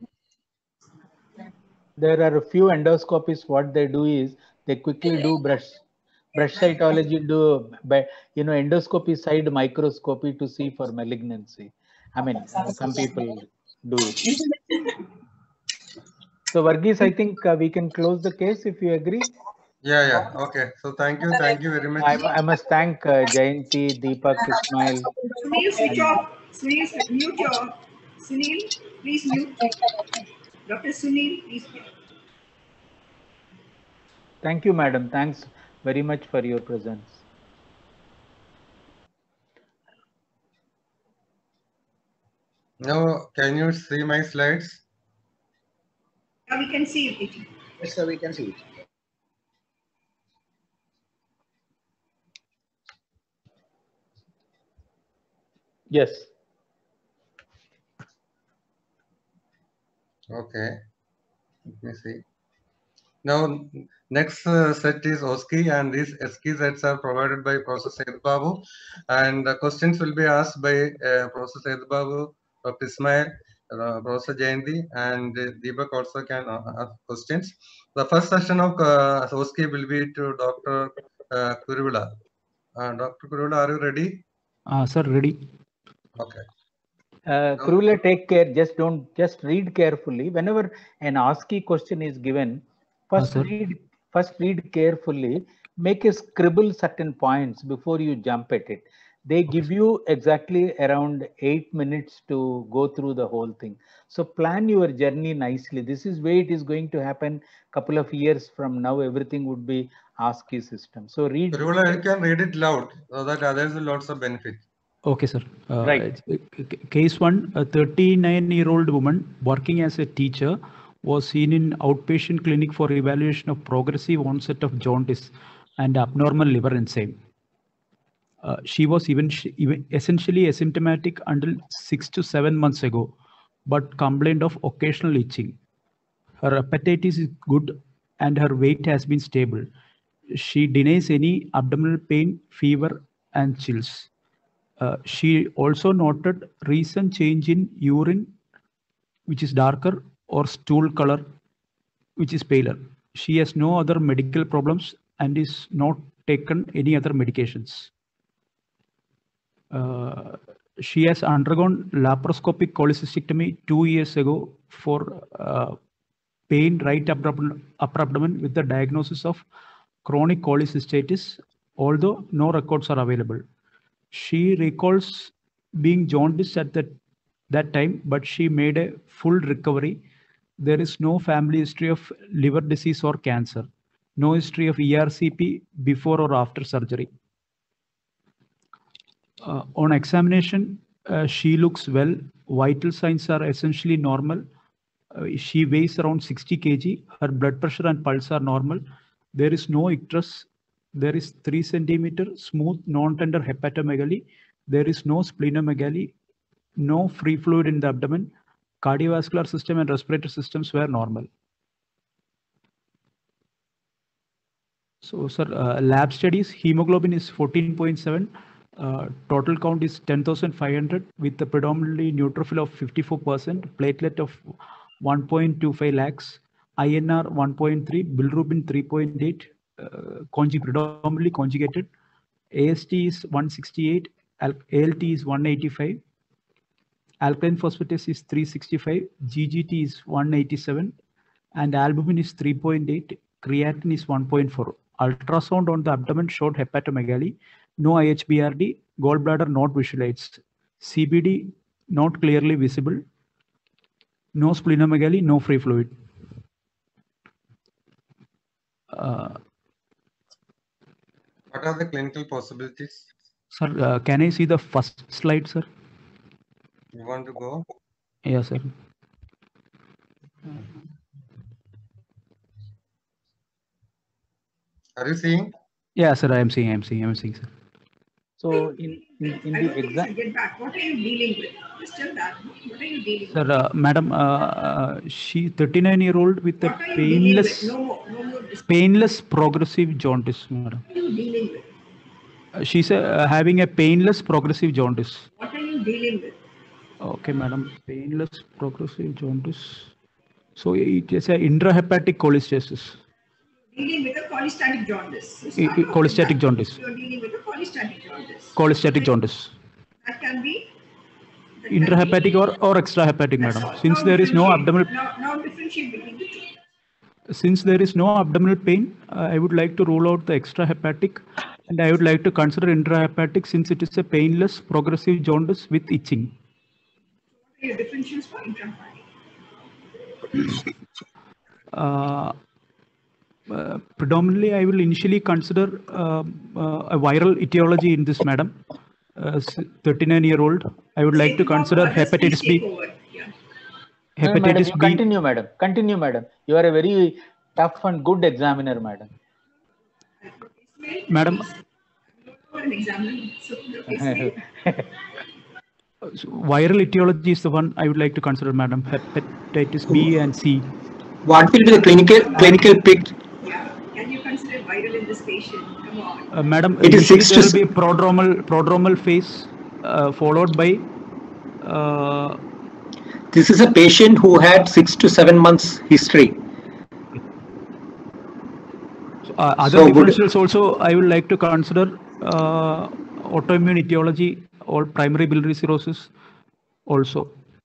there are a few endoscopists. What they do is they quickly do brush brush cytology, do by you know endoscopy side microscopy to see for malignancy. I mean, uh, some people do it. So Varghese, I think uh, we can close the case if you agree. Yeah, yeah. Okay. So thank you. Thank you very much. I, I must thank uh, Jayanti, Deepak, Ismail. Sunil, switch and- off. Sunil, mute your. Sunil, please mute. Doctor Sunil, please mute. Thank you, madam. Thanks very much for your presence. Now, can you see my slides? Yeah, we can see it. Yes, sir, we can see it. Yes. Okay. Let me see. Now, next uh, set is OSCE, and these OSCE sets are provided by Professor Seth Babu, and the questions will be asked by uh, Professor Seth Babu, Doctor Ismail, uh, Professor Jayanti, and uh, Deepak also can uh, ask questions. The first session of uh, OSCE will be to Doctor Uh, Kuruvilla. Uh, Doctor Kuruvilla, are you ready? Uh, sir, ready? Okay. Uh, Krula, take care. Just don't, just read carefully. Whenever an ASCII question is given, first sir. read, first read carefully. Make a scribble certain points before you jump at it. They give you exactly around eight minutes to go through the whole thing. So plan your journey nicely. This is where it is going to happen. Couple of years from now, everything would be ASCII system. So read. Krula, you can read it loud so that others will also benefit. Okay, sir. Uh, Right. Case one, a thirty-nine-year-old woman working as a teacher was seen in outpatient clinic for evaluation of progressive onset of jaundice and abnormal liver enzyme. Uh, she was even, even essentially asymptomatic until six to seven months ago, but complained of occasional itching. Her hepatitis is good and her weight has been stable. She denies any abdominal pain, fever, and chills. Uh, she also noted recent change in urine, which is darker, or stool color, which is paler. She has no other medical problems and is not taken any other medications. Uh, she has undergone laparoscopic cholecystectomy two years ago for uh, pain right upper abdomen, upper abdomen with the diagnosis of chronic cholecystitis, although no records are available. She recalls being jaundiced at that, that time, but she made a full recovery. There is no family history of liver disease or cancer. No history of E R C P before or after surgery. Uh, on examination, uh, she looks well. Vital signs are essentially normal. Uh, she weighs around sixty kilograms. Her blood pressure and pulse are normal. There is no icterus. There is three centimeter smooth non-tender hepatomegaly. There is no splenomegaly, no free fluid in the abdomen. Cardiovascular system and respiratory systems were normal. So, sir, uh, lab studies, hemoglobin is fourteen point seven. Uh, total count is ten thousand five hundred with a predominantly neutrophil of fifty-four percent, platelet of one point two five lakhs, I N R one point three, bilirubin three point eight. Uh, conjug predominantly conjugated. A S T is one sixty-eight, A L T is one eighty-five, alkaline phosphatase is three sixty-five, G G T is one eighty-seven, and albumin is three point eight, creatinine is one point four. Ultrasound on the abdomen showed hepatomegaly, no I H B R D, gallbladder not visualized, C B D not clearly visible, no splenomegaly, no free fluid. Uh, What are the clinical possibilities? Sir, uh, can I see the first slide, sir? You want to go? Yes, sir. Are you seeing? Yeah, sir, I am seeing, I am seeing, I am seeing, sir. So in, in, in I the don't think exam, I get back. What are you dealing with? Just tell that. What are you dealing Sir, with? uh, madam, uh, uh, she thirty-nine year old with a What are you dealing painless, with? No more, no more. What painless progressive jaundice, madam. are you dealing with? Uh, she's uh, having a painless progressive jaundice. What are you dealing with? Okay, madam, painless progressive jaundice. So it is a intrahepatic cholestasis. Dealing with a cholestatic jaundice. So I- start I- off with Cholestatic that. jaundice. You are dealing with a cholestatic jaundice. Cholestatic jaundice. That can be. that can Intrahepatic be- or, or extrahepatic, That's madam. all. Since Now there is no differentiate- abdominal, Now, now differentiate between the two. since there is no abdominal pain, uh, I would like to rule out the extrahepatic, and I would like to consider intrahepatic since it is a painless progressive jaundice with itching. What are your differentials for intrahepatic? Uh, uh, predominantly, I will initially consider uh, uh, a viral etiology in this madam. Uh, thirty-nine year old. I would like to consider hepatitis B. Yeah. no, madam, Hepatitis you B. continue, madam. Continue, madam. You are a very tough and good examiner, madam. Madam, For an examiner. So, okay, so viral etiology is the one I would like to consider, madam. Hepatitis B and C. What will be the clinical clinical pic? yeah. Can you consider viral in this patient? Come on. Uh, madam, It is usually six there to will be prodromal prodromal phase uh, followed by. Uh, This is a patient who had six to seven months history. Uh, other So would- differentials also I would like to consider uh, autoimmune etiology all primary biliary cirrhosis also,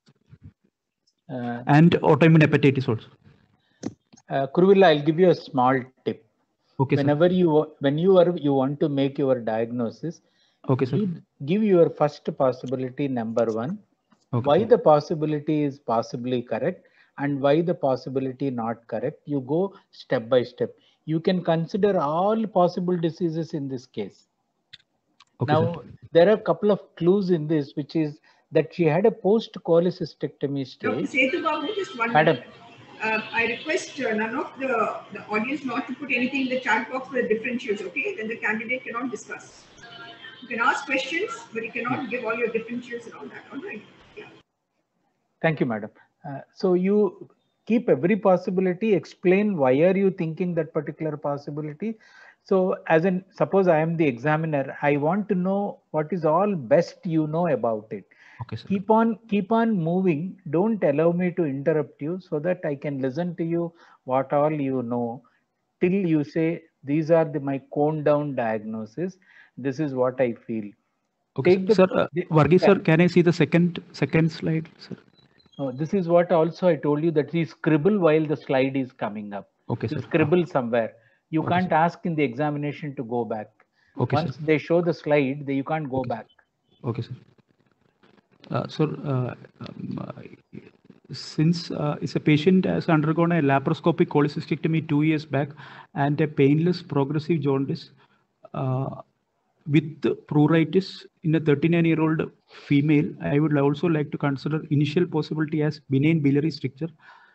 Uh, and autoimmune hepatitis also. Uh, Kuruvilla, I'll give you a small tip. Okay, Whenever sir. you when you are you want to make your diagnosis, Okay, sir. give, give your first possibility number one. Okay, Why sir. the possibility is possibly correct and why the possibility not correct. You go step by step. You can consider all possible diseases in this case. Okay, now sir. there are a couple of clues in this, which is that she had a post cholecystectomy Doctor stage. Sethu Babu, just one Madam. minute. Uh, I request uh, none of the, the audience not to put anything in the chat box for the differentials, okay? Then the candidate cannot discuss. You can ask questions, but you cannot give all your differentials and all that, all right? Yeah. Thank you, madam. Uh, so you keep every possibility, explain why are you thinking that particular possibility. So as in, suppose I am the examiner, I want to know what is all best you know about it. Okay, sir. Keep on, keep on moving. Don't allow me to interrupt you so that I can listen to you, what all you know, till you say, these are the, my coned down diagnosis. This is what I feel. Okay, Take sir. the, Sir, uh, the Varghese, yeah. sir, can I see the second second slide, sir? Oh, this is what also I told you, that we scribble while the slide is coming up. Okay, You sir. scribble somewhere. You Okay, can't sir. ask in the examination to go back. Okay, Once sir. they show the slide, they, you can't go Okay, back. Okay, sir. Uh, sir, uh, um, uh, since uh, is a patient has undergone a laparoscopic cholecystectomy two years back and a painless progressive jaundice uh, with pruritus in a thirty-nine year old female, I would also like to consider initial possibility as benign biliary stricture.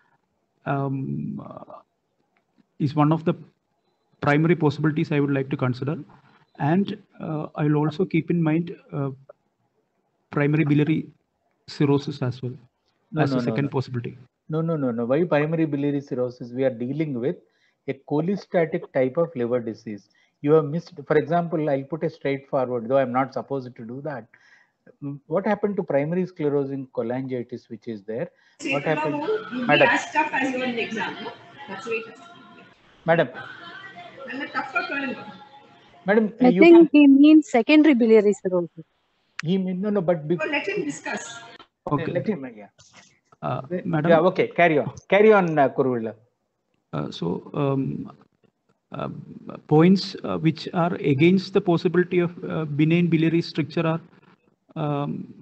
Um, uh, is one of the primary possibilities I would like to consider, and uh, I will also keep in mind uh, primary biliary cirrhosis as well No, as no, a no, second no. possibility. No, no, no, no. Why primary biliary cirrhosis? We are dealing with a cholestatic type of liver disease. You have missed, for example, I'll put a straightforward, though I'm not supposed to do that. What happened to primary sclerosing cholangitis, which is there? What Sethu happened? Babu, you'll be Madam, as tough as your exam, no? That's the way it has to be. madam, And the tougher colonel. madam, I you think can. he means secondary biliary cirrhosis. He mean, no, no, but Oh, let him discuss. Okay. Let him, yeah. Uh, Madam. Yeah, okay, carry on. Carry on, uh, Kuruvilla. Uh, so, um, uh, points uh, which are against the possibility of uh, benign biliary stricture are um,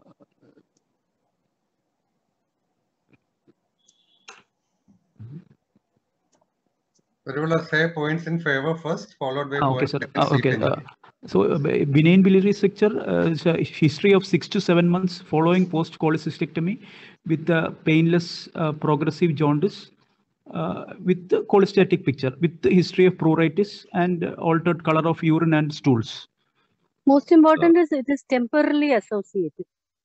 Kuruvilla, say points in favor first, followed by okay, points sir. against Uh, okay. any. Uh, so, uh, benign biliary stricture uh, is a history of six to seven months following post cholecystectomy with a painless uh, progressive jaundice. Uh, with the cholestatic picture, with the history of pruritus and altered color of urine and stools. Most important uh, is it is temporarily associated.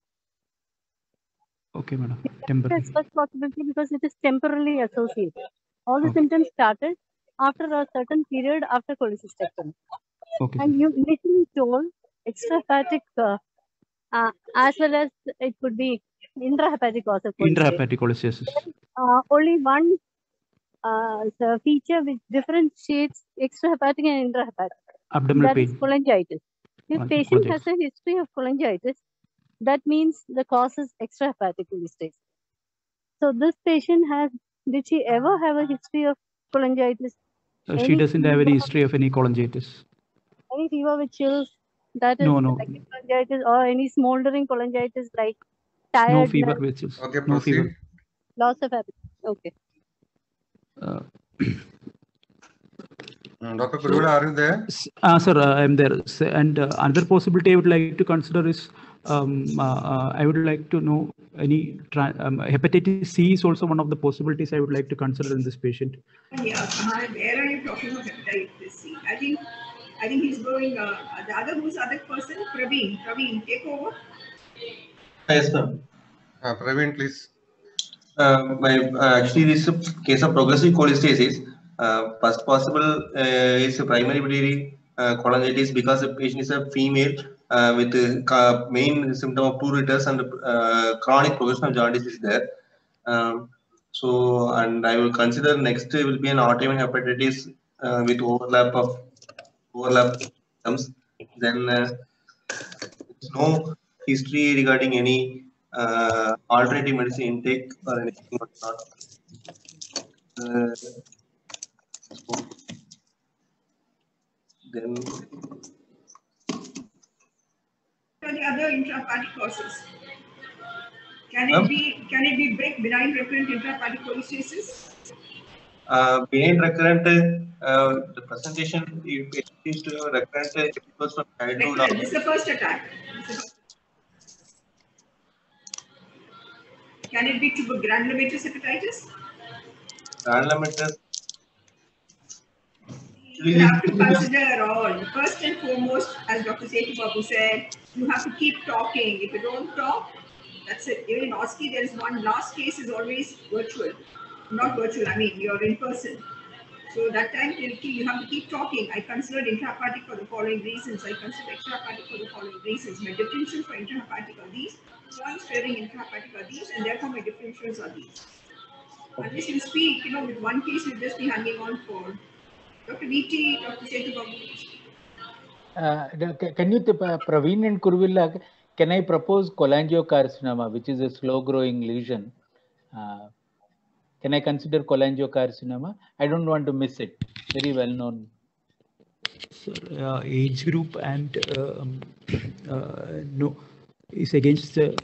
Okay, madam. Temporary. That's first possibility because it is temporarily associated. All the okay. symptoms started after a certain period after cholecystectomy. Okay. And you initially told extrahepatic uh, uh, as well as it could be intrahepatic also. Intrahepatic cholestasis. Uh, only one uh, the feature which differentiates extrahepatic and intrahepatic. Abdominal that pain. is cholangitis. If Cholangitis. patient has a history of cholangitis, that means the cause is extrahepatic cholestasis. So this patient has, did she ever have a history of cholangitis? Uh, she doesn't have any history of any cholangitis. Any fever with chills, that is no, no. acute cholangitis, or any smoldering cholangitis like No tiredness. fever with chills. Okay, no proceed. fever. Loss of appetite. Okay. Uh, Doctor Kuruvilla, are you there? Uh, sir, uh, I'm there. So, and uh, another possibility I would like to consider is um, uh, uh, I would like to know any um, hepatitis C is also one of the possibilities I would like to consider in this patient. Yeah, uh, where are you talking about hepatitis C? I think, I think he's going. Uh, the other who's the other person? Praveen. Praveen, take over. Yes, ma'am. Uh, Praveen, please. Uh, my, uh, actually, this is a case of progressive cholestasis. Uh, first possible uh, is a primary biliary uh, cholangitis because the patient is a female uh, with the uh, main symptom of pruritus and uh, chronic progression of jaundice is there. Um, so, and I will consider next will be an autoimmune hepatitis uh, with overlap of overlap symptoms. Then uh, There's no history regarding any uh, alternative medicine intake or anything like that. Uh, so then What are the other intrahepatic causes? Can it um, be can it be big benign recurrent intrahepatic cholestasis? uh, benign recurrent, uh, the presentation if it is to recurrent, uh, it goes from childhood. Recurrent. This is the first attack. This is the- Can it be tuber granulomatous hepatitis? Granulomatous. You have to consider all. First and foremost, as Doctor Sethi Babu said, you have to keep talking. If you don't talk, that's it. Even in OSCE, there is one last case is always virtual. Not virtual, I mean, you're in person. So that time you have to keep talking. I considered intrahepatic for the following reasons. I consider extrahepatic for the following reasons. My differentials for intrahepatic are these. Points favoring intrahepatic are these, and therefore my differentials are these. Unless you speak, you know, with one case, you'll just be hanging on for Doctor V T, Doctor Sethi Babu. Uh, ca- can you, uh, Praveen and Kurvilla, can I propose cholangiocarcinoma, which is a slow-growing lesion? Uh, can I consider cholangiocarcinoma? I don't want to miss it. Very well known. Sir, uh, age group and uh, um, uh, no is against the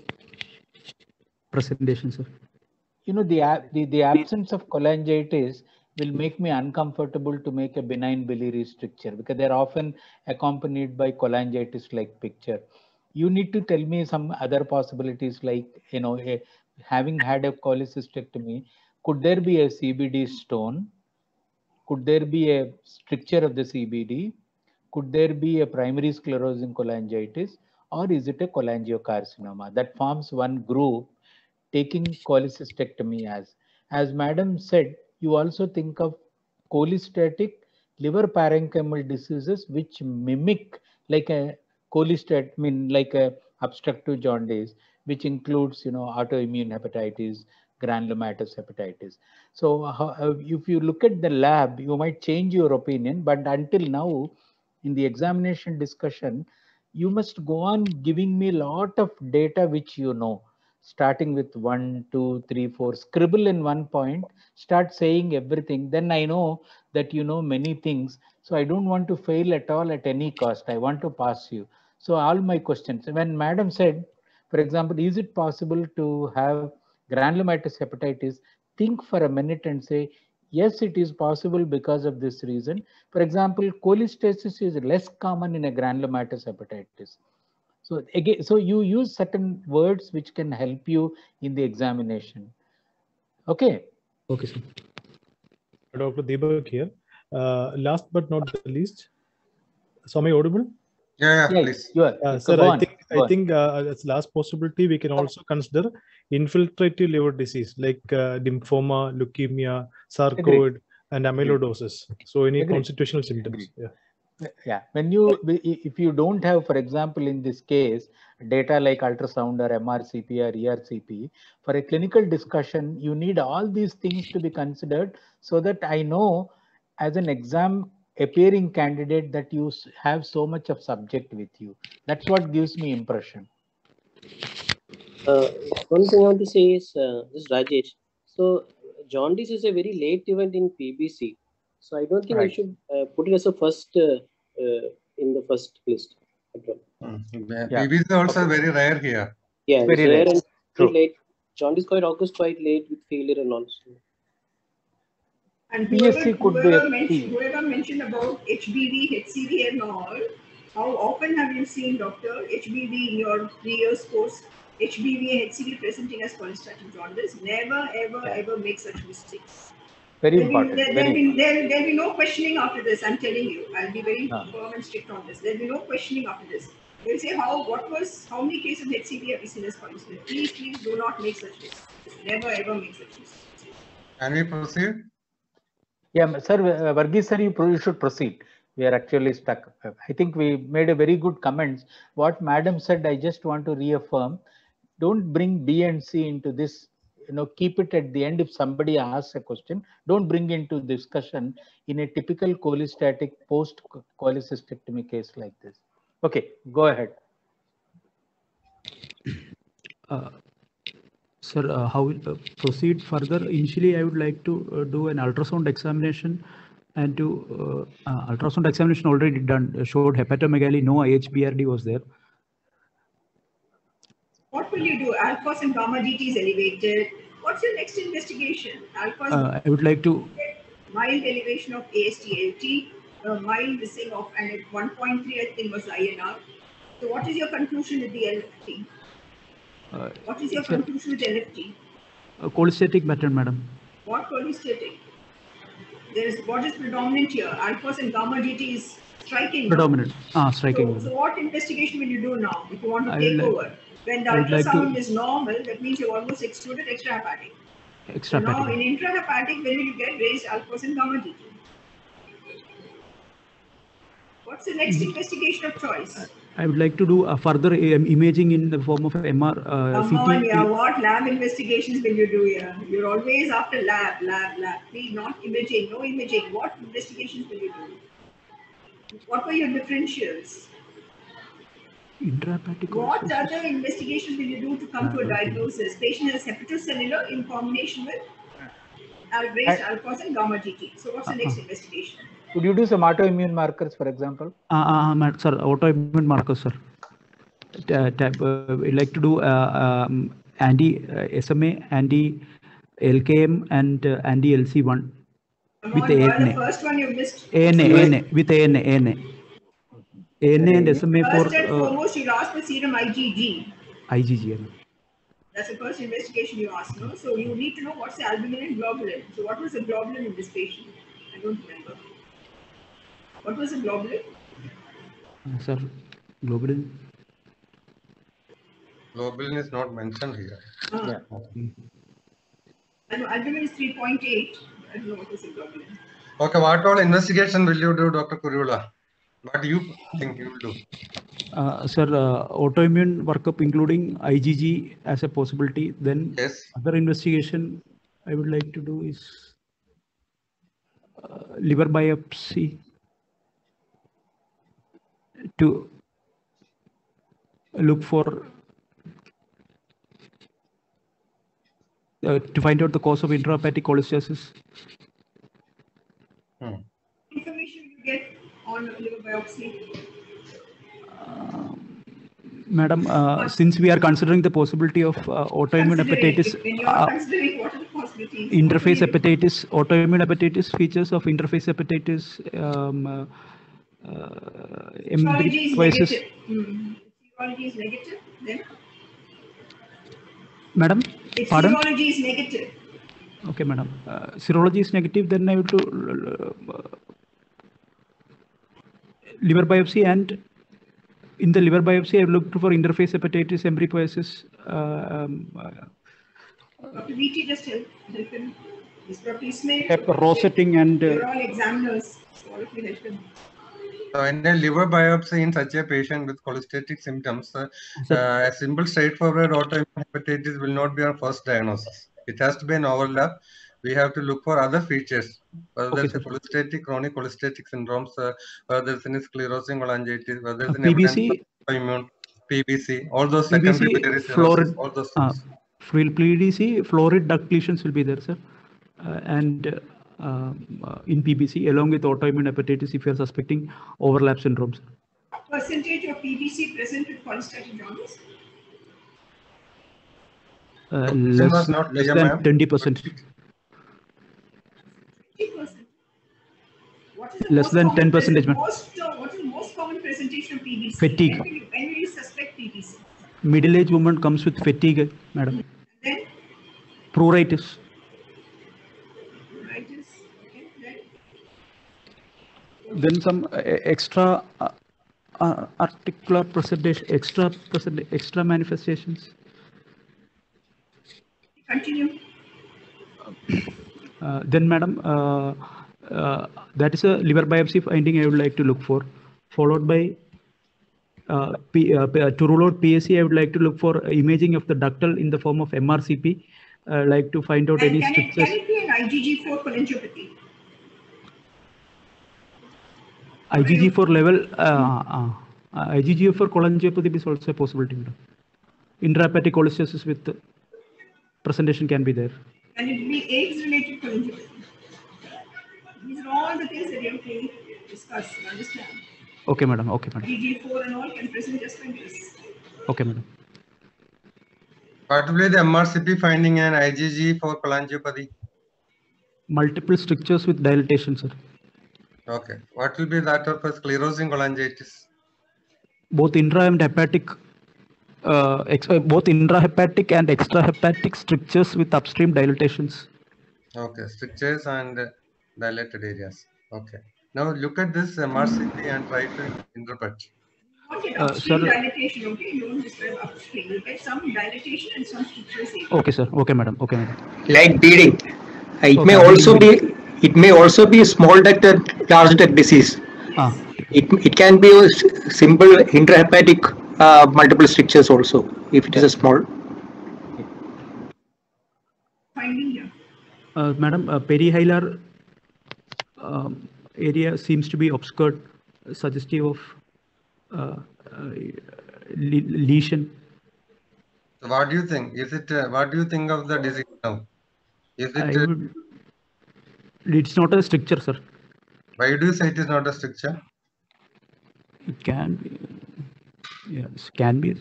presentation, sir. You know, the, ab- the the absence of cholangitis will make me uncomfortable to make a benign biliary stricture because they're often accompanied by cholangitis-like picture. You need to tell me some other possibilities like, you know, a, having had a cholecystectomy, could there be a C B D stone? Could there be a stricture of the C B D? Could there be a primary sclerosing cholangitis? Or is it a cholangiocarcinoma? That forms one group taking cholecystectomy as. As Madam said, you also think of cholestatic liver parenchymal diseases which mimic like a cholestat, I mean like a obstructive jaundice, which includes, you know, autoimmune hepatitis, granulomatous hepatitis. So uh, if you look at the lab, you might change your opinion, but until now, in the examination discussion, you must go on giving me a lot of data which you know, starting with one, two, three, four, scribble in one point, start saying everything. Then I know that you know many things. So I don't want to fail at all at any cost. I want to pass you. So all my questions, when Madam said, for example, is it possible to have granulomatous hepatitis? Think for a minute and say, yes, it is possible because of this reason. For example, cholestasis is less common in a granulomatous hepatitis. So again, so you use certain words which can help you in the examination. Okay. Okay, sir. Doctor Deepak here. Uh, last but not the least, so am I audible? Yeah, yeah, Yeah, please. you are. Uh, Go sir, I on, think go I on. think uh, as last possibility we can also consider infiltrative liver disease like uh, lymphoma, leukemia, sarcoid, and amyloidosis. So any Agreed. constitutional symptoms. Agreed. Yeah. Yeah, when you, if you don't have, for example, in this case, data like ultrasound or M R C P or E R C P, for a clinical discussion, you need all these things to be considered so that I know as an exam appearing candidate that you have so much of subject with you. That's what gives me impression. Uh, one thing I want to say is, uh, this is Rajesh. So, jaundice is a very late event in P B C. So, I don't think Right. we should uh, put it as a first uh, uh, in the first list. Mm. Yeah. P B C is also very rare here. Yeah, It's very it's rare rare. and True. very late. Jaundice quite occurs quite late with failure and all. So. And P S whoever, C could be whoever, a mentioned, P. whoever mentioned about H B V, H C V and all, how often have you seen, doctor, H B V in your three years course, H B V and H C V presenting as cholestatic jaundice? Never, ever, Yeah. ever make such mistakes. Very There'll be, important. there, Very there'll, be, there, there'll be no questioning after this, I'm telling you. I'll be very uh, firm and strict on this. There'll be no questioning after this. They'll say, how, what was, how many cases of H C V have you seen as cholestatic? Please, please do not make such mistakes. Never, ever make such mistakes. Can we proceed? Yeah, sir, uh, Varghese sir, you, pro you should proceed. We are actually stuck. I think we made a very good comments. What Madam said, I just want to reaffirm. Don't bring B and C into this. You know, keep it at the end. If somebody asks a question, don't bring into discussion in a typical cholestatic post cholecystectomy case like this. Okay, go ahead. Uh, Sir, uh, how uh, proceed further? Initially, I would like to uh, do an ultrasound examination and to uh, uh, ultrasound examination already done uh, showed hepatomegaly, no I H B R D was there. What will you do? Alphas and gamma D T is elevated. What's your next investigation? Alphas, Uh, I would like to mild elevation of A S T L T, uh, mild missing of, and at one point three, I think was I N R. So what is your conclusion with the L F T? uh, What is your sir, conclusion with L F T? uh, cholestatic pattern, madam. What cholestatic? There is what is predominant here? Alphas and gamma D T is striking. Predominant. Ah, striking. So, so what investigation will you do now if you want to I take will like- over? When the I would like to- ultrasound is normal, that means you've almost excluded extrahepatic. So now Extrahepatic. in intrahepatic, when will you get raised alphas and gamma D T? What's the next investigation of choice? I would like to do a further um, imaging in the form of M R, uh, Come C T. on, yeah. What lab investigations will you do here? You're always after lab, lab, lab. Please, not imaging, no imaging. What investigations will you do? What were your differentials? Intrahepatic. What also. other investigations will you do to come to a diagnosis? Patient has hepatocellular in combination with al- raised alphas and gamma G T. So what's the next investigation? Could you do some autoimmune markers, for example? Uh, uh, ma- sir, autoimmune markers, sir. Ta- ta- uh, we like to do uh, um, anti uh, S M A, anti L K M, and uh, anti L C one Come with on, well, the A N A. first one you missed. A N A, A N A with A N A, A N A. A N A and S M A for First and uh, foremost, you'll ask for serum I G G. I G G. That's the first investigation you ask, no? So you need to know what's the albumin and globulin. So what was the globulin in this patient? I don't remember. What was the globulin? Uh, sir, globulin. Globulin is not mentioned here. Ah. Yeah. I know albumin is three point eight. I don't know what was the globulin. Okay, what all investigation will you do, Doctor Kurula? What do you think you will do? Uh, sir, uh, autoimmune workup including I G G as a possibility. Then Yes. other investigation I would like to do is uh, liver biopsy to look for uh, to find out the cause of intrahepatic cholestasis. Hmm. Information you get on liver biopsy. Madam, uh, since we are considering the possibility of uh, autoimmune Considering, hepatitis, when you're uh, considering what are the possibilities? interface What do you do? hepatitis, autoimmune hepatitis, features of interface hepatitis, um, uh, uh, Serology is empiric negative. Hmm. Serology is negative, then? Madam, If pardon? serology is negative, Okay, madam. Uh, serology is negative, then I have to uh, liver biopsy, and in the liver biopsy, I have looked for interface hepatitis, erythropoiesis. Uh, um, uh, Doctor V T just help, help him. Is Doctor Ismail? Hep rosetting and, uh, You're all examiners. So all of you help him. So in a liver biopsy in such a patient with cholestatic symptoms, uh, uh, a simple straightforward autoimmune hepatitis will not be our first diagnosis. It has to be an overlap. We have to look for other features, whether Okay, there's a sir. cholestatic, chronic cholestatic syndromes, uh, whether there's any sclerosing cholangitis, whether there's Uh, an evidence P B C, of autoimmune, P B C, all those P B C, secondary biliary cirrhosis, florid, all those uh, things. P D C, florid duct lesions will be there, sir. Uh, and uh, um, uh, in P B C, along with autoimmune hepatitis, if you are suspecting overlap syndromes. Percentage of P B C present with cholestatic jaundice? Uh, Question less was not less clear, than ma'am. twenty percent. fifty percent. What is the Less most than common ten percentage, present- ma'am. most, uh, What is the most common presentation of P B C? Fatigue. When will you, when will you suspect P B C? Middle-aged woman comes with fatigue, madam. Then, Pruritus. pruritus. Okay, then Then some uh, extra uh, uh, articular presentation, extra present, extra manifestations. continue. Uh, then, madam, uh, uh, that is a liver biopsy finding I would like to look for, followed by uh, P, uh, to rule out P S C, I would like to look for imaging of the ductal in the form of M R C P, uh, like to find out And any can it, can strictures. it be an I G G four cholangiopathy? I G G four level, uh, uh, I G G four cholangiopathy is also a possibility, madam. intrahepatic cholestasis with uh, presentation can be there. And it will be AIDS-related cholangiopathy. These are all the things that you have to discuss and understand. Okay, madam. Okay, madam. D G four and all can present just like this. Okay, madam. What will be the M R C P finding and I G G for cholangiopathy? Multiple strictures with dilatation, sir. Okay. What will be that of sclerosing cholangitis? Both intra and hepatic, uh, ex uh, both intrahepatic and extrahepatic strictures with upstream dilatations. Okay, strictures and uh, dilated areas. Okay. Now look at this M R C P and try to interpret. Okay, Uh, upstream sir- dilatation, okay? You don't describe upstream. You get some dilatation and some strictures. Okay, sir. Okay, madam. Okay, madam. Like bleeding. Uh, It Okay, may I will also be- be it may also be small duct and large duct disease. Ah, It it can be a s- simple intrahepatic uh, multiple strictures also if it is a small. Finding here. uh, madam, uh, perihilar um, area seems to be obscured, suggestive of uh, uh, le- lesion. So what do you think? Is it? Uh, what do you think of the disease now? Is I it? Uh, would, it's not a stricture, sir. why do you say it is not a stricture? It can be, yes, can be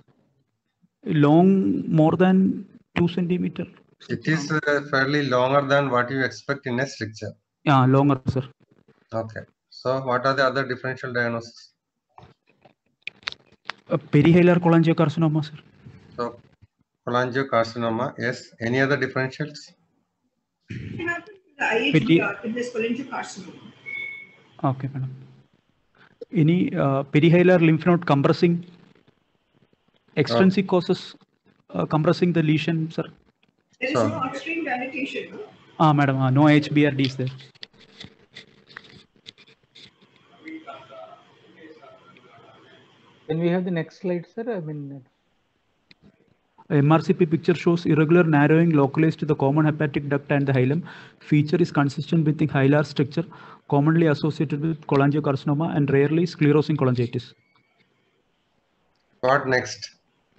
long more than two centimeter. It is uh, fairly longer than what you expect in a stricture. Yeah, longer, sir. Okay. So what are the other differential diagnoses? Uh, perihilar cholangiocarcinoma, sir. So cholangiocarcinoma. Yes. Any other differentials? What happens with the I H Peri- B R with this cholangiocarcinoma? Okay, madam. Any uh, perihilar lymph node compressing, extrinsic causes uh, compressing the lesion, sir. There is So- no upstream dilatation, no? Ah, madam, uh, no H B R D is there. Can we have the next slide, sir? I mean, M R C P picture shows irregular narrowing localized to the common hepatic duct and the hilum. Feature is consistent with the hilar structure, commonly associated with cholangiocarcinoma and rarely sclerosing cholangitis. What next?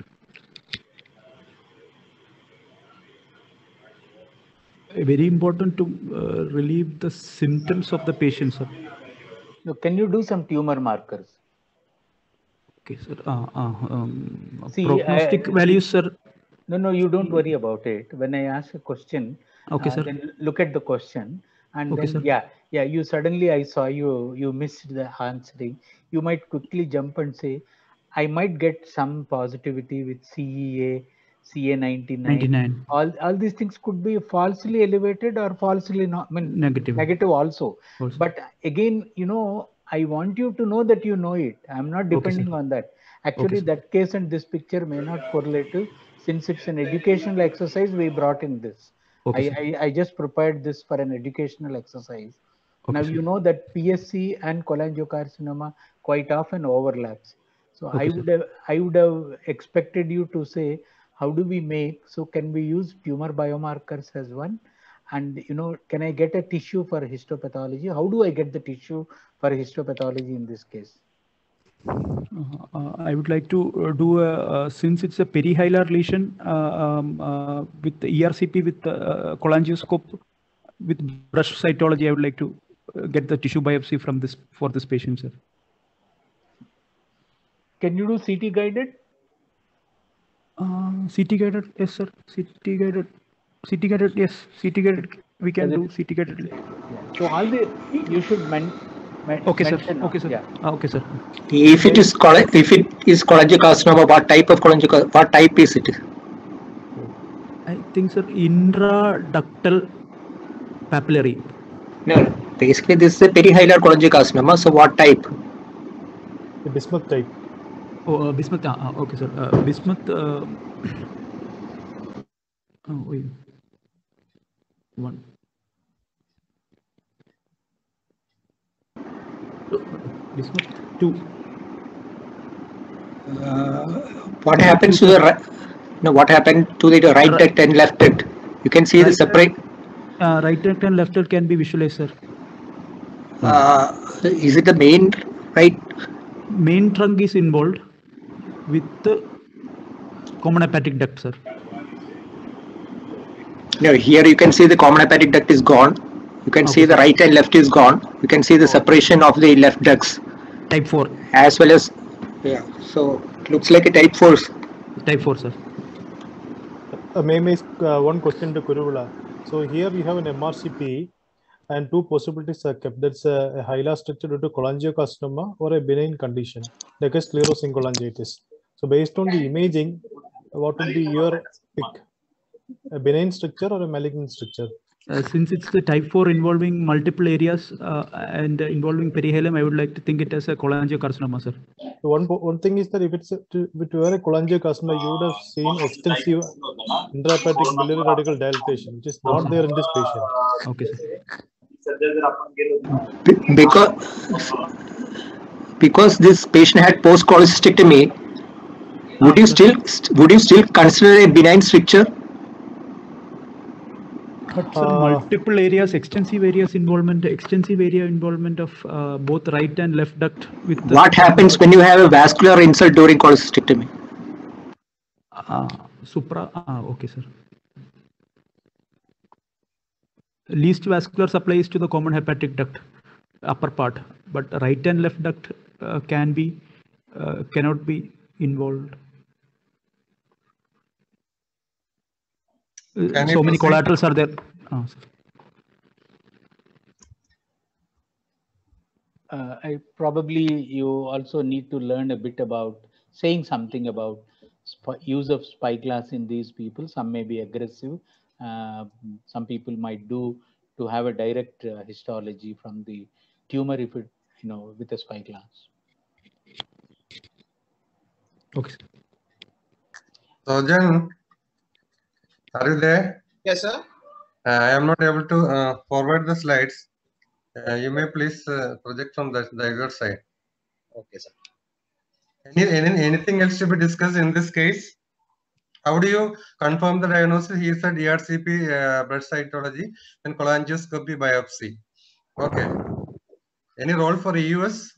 Very important to uh, relieve the symptoms of the patient, sir. so can you do some tumor markers? Okay, sir. Uh, uh, um, See, prognostic I- values, sir. No, no, you don't worry about it. When I ask a question, Okay, uh, sir. then look at the question, and Okay, then sir. yeah, yeah. You suddenly I saw you. You missed the answering. You might quickly jump and say, I might get some positivity with C E A, C A ninety-nine. ninety-nine. All all these things could be falsely elevated or falsely not. I mean, Negative. negative also. Also. But again, you know, I want you to know that you know it. I'm not Okay, sir. depending on that. Actually, sir. that case and this picture may not correlate to. Since it's an educational exercise, we brought in this. Okay, I, sir. I, I just prepared this for an educational exercise. Okay, now sir. you know that P S C and cholangiocarcinoma quite often overlaps. So Okay, I sir. would have I would have expected you to say, how do we make? So can we use tumor biomarkers as one? And you know, can I get a tissue for histopathology? How do I get the tissue for histopathology in this case? Uh, uh, I would like to uh, do a, uh, since it's a perihilar lesion uh, um, uh, with the E R C P with uh, cholangioscope with brush cytology, I would like to uh, get the tissue biopsy from this for this patient, sir. Can you do C T guided? Uh, C T guided, yes, sir. C T guided, C T guided, yes. C T guided, we can Does do it- C T guided. So all the you should men, men, Okay, sir. mention. Okay, sir. Yeah. Ah, okay, sir. If it is chole- if it is cholangiocarcinoma, what type of cholangiocarcinoma? What type is it? I think, sir, intraductal papillary. No, basically this is a perihilar cholangiocarcinoma. So what type? The bismuth type. Oh, uh, bismuth. Uh, uh, okay, sir. Uh, bismuth. Uh, oh, wait. One. Bismuth two. Uh, what happens to the right? No, what happened to the right Right. duct and left duct? You can see the Right separate. Uh, right duct and left duct can be visualized, sir. Uh, is it the main right? Main trunk is involved with the common hepatic duct, sir. No, here you can see the common hepatic duct is gone. You can Okay, see the sir. right and left is gone. You can see the separation of the left ducts Type four. as well as, yeah, so it looks like a type four. Type four, sir. Uh, may I ask uh, one question to Kuruvilla? So here you have an M R C P and two possibilities are kept. That's a, a hyla structure due to cholangiocarcinoma or a benign condition like a sclerosing cholangitis. So based on the imaging, what would be your pick? A benign structure or a malignant structure? Uh, since it's the type four involving multiple areas uh, and uh, involving perihelium, I would like to think it as a cholangiocarcinoma, sir. So one one thing is that if it's a, to, if it were a cholangiocarcinoma, you would have seen extensive intrahepatic biliary radical dilatation, which is not there in this patient. Okay, sir. Be- Because, because this patient had post-cholecystectomy, would you still would you still consider a benign stricture? But sir, Uh, multiple areas, extensive areas involvement, extensive area involvement of uh, both right and left duct with the What happens when you have a vascular insult during cholecystectomy? uh, supra? Uh, okay, sir. Least vascular supply is to the common hepatic duct, upper part, but right and left duct uh, can be uh, cannot be involved. Uh, Can you so many proceed? collaterals are there. Uh, sir. Uh, I probably you also need to learn a bit about saying something about sp- use of spyglass in these people. Some may be aggressive. Uh, some people might do to have a direct uh, histology from the tumor if it, you know, with a spyglass. Okay. Sojan, are you there? Yes, sir. Uh, I am not able to uh, forward the slides. Uh, you may please uh, project from the, the other side. Okay, sir. Any, any, anything else to be discussed in this case? How do you confirm the diagnosis? He said E R C P uh, blood cytology and cholangioscopy biopsy. Okay. Any role for E U S?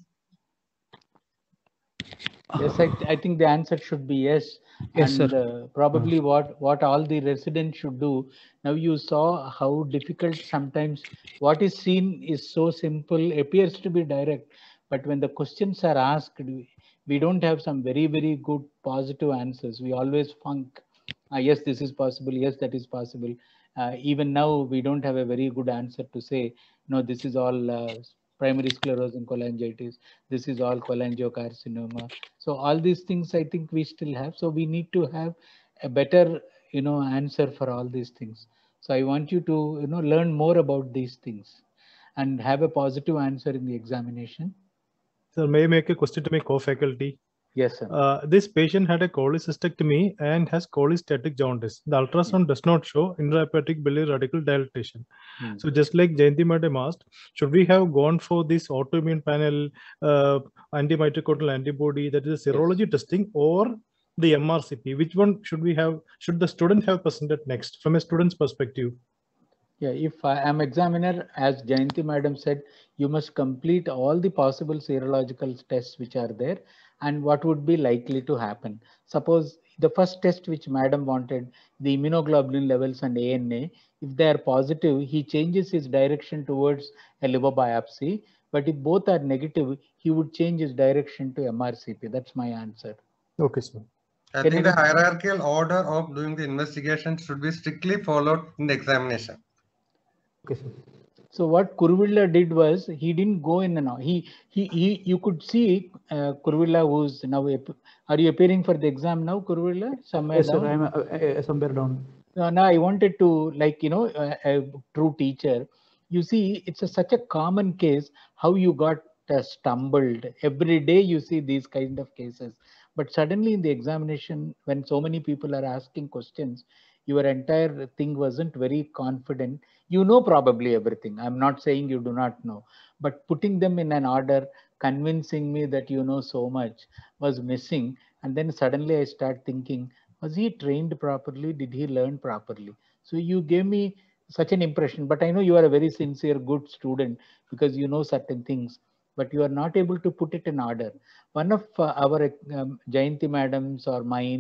Yes, I, I think the answer should be yes. Yes, and sir. uh, probably what what all the residents should do. Now you saw how difficult sometimes what is seen is so simple, appears to be direct, but when the questions are asked, we, we don't have some very, very good positive answers. We always funk, uh, yes, this is possible, yes, that is possible. Uh, even now, we don't have a very good answer to say, no, this is all uh, primary sclerosing cholangitis, this is all cholangiocarcinoma. So all these things I think we still have. So we need to have a better, you know, answer for all these things. So I want you to, you know, learn more about these things and have a positive answer in the examination. Sir, may I make a question to my co-faculty? Yes, sir. Uh, this patient had a cholecystectomy and has cholestatic jaundice. The ultrasound does not show intrahepatic biliary radical dilatation. Hmm. So just like Jayanti madam asked, should we have gone for this autoimmune panel, uh, antimitochondrial antibody, that is a serology Yes. testing, or the M R C P? Which one should we have, should the student have presented next from a student's perspective? Yeah, if I am examiner, as Jayanti madam said, you must complete all the possible serological tests which are there and what would be likely to happen. Suppose the first test which madam wanted, the immunoglobulin levels and A N A, if they are positive, he changes his direction towards a liver biopsy. But if both are negative, he would change his direction to M R C P. That's my answer. Okay, sir. I Can think you- the hierarchical order of doing the investigation should be strictly followed in the examination. Okay, sir. So what Kuruvilla did was he didn't go in and out. He he he. You could see uh, Kuruvilla, who's now. ap- Are you appearing for the exam now, Kuruvilla? Somewhere Yes, down. sir. I'm uh, uh, somewhere down. No, no, I wanted to, like, you know, a, a true teacher. You see, it's a, such a common case how you got uh, stumbled. Every day you see these kind of cases. But suddenly in the examination, when so many people are asking questions, your entire thing wasn't very confident. You know probably everything. I'm not saying you do not know. But putting them in an order, convincing me that you know so much was missing. And then suddenly I start thinking, was he trained properly? Did he learn properly? So you gave me such an impression, but I know you are a very sincere, good student because you know certain things, but you are not able to put it in order. One of uh, our um, Jayanti madams or mine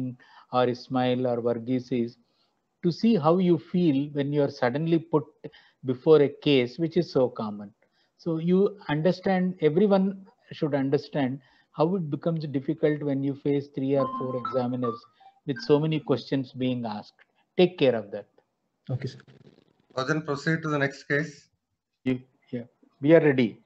or Ismail or Varghese is to see how you feel when you are suddenly put before a case which is so common. So you understand, everyone should understand how it becomes difficult when you face three or four examiners with so many questions being asked. Take care of that. Okay, sir. So then proceed to the next case. You, yeah, we are ready.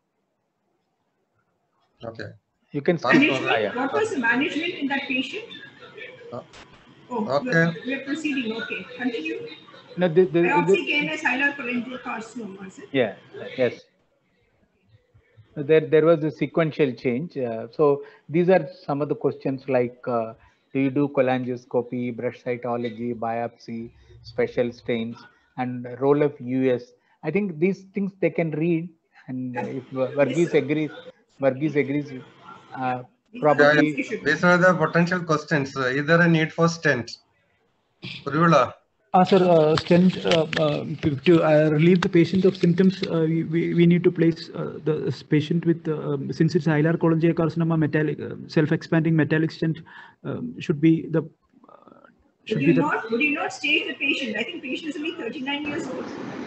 Okay. You can speak. Management, what was the management in that patient? Oh, Oh, okay. we're, we're proceeding. Okay, continue. No, the, the, Biopsy the, came as hilar cholangiocarcinoma, is it? yeah, yes. There, there was a sequential change. Uh, so these are some of the questions like, uh, do you do cholangioscopy, brush cytology, biopsy, special stains, and role of U S? I think these things they can read, and if Varghese agrees, Varghese agrees, uh, probably. Yeah, these are the potential questions. Uh, is there a need for stent? Purula. Uh, sir, uh, stent, uh, uh, to, to uh, relieve the patient of symptoms, uh, we, we need to place uh, the patient with, uh, since it's hilar cholangiocarcinoma, metallic, uh, self-expanding metallic stent um, should be the. Uh, should would be you the. Not, would you not stage the patient? I think patient is only thirty-nine years old.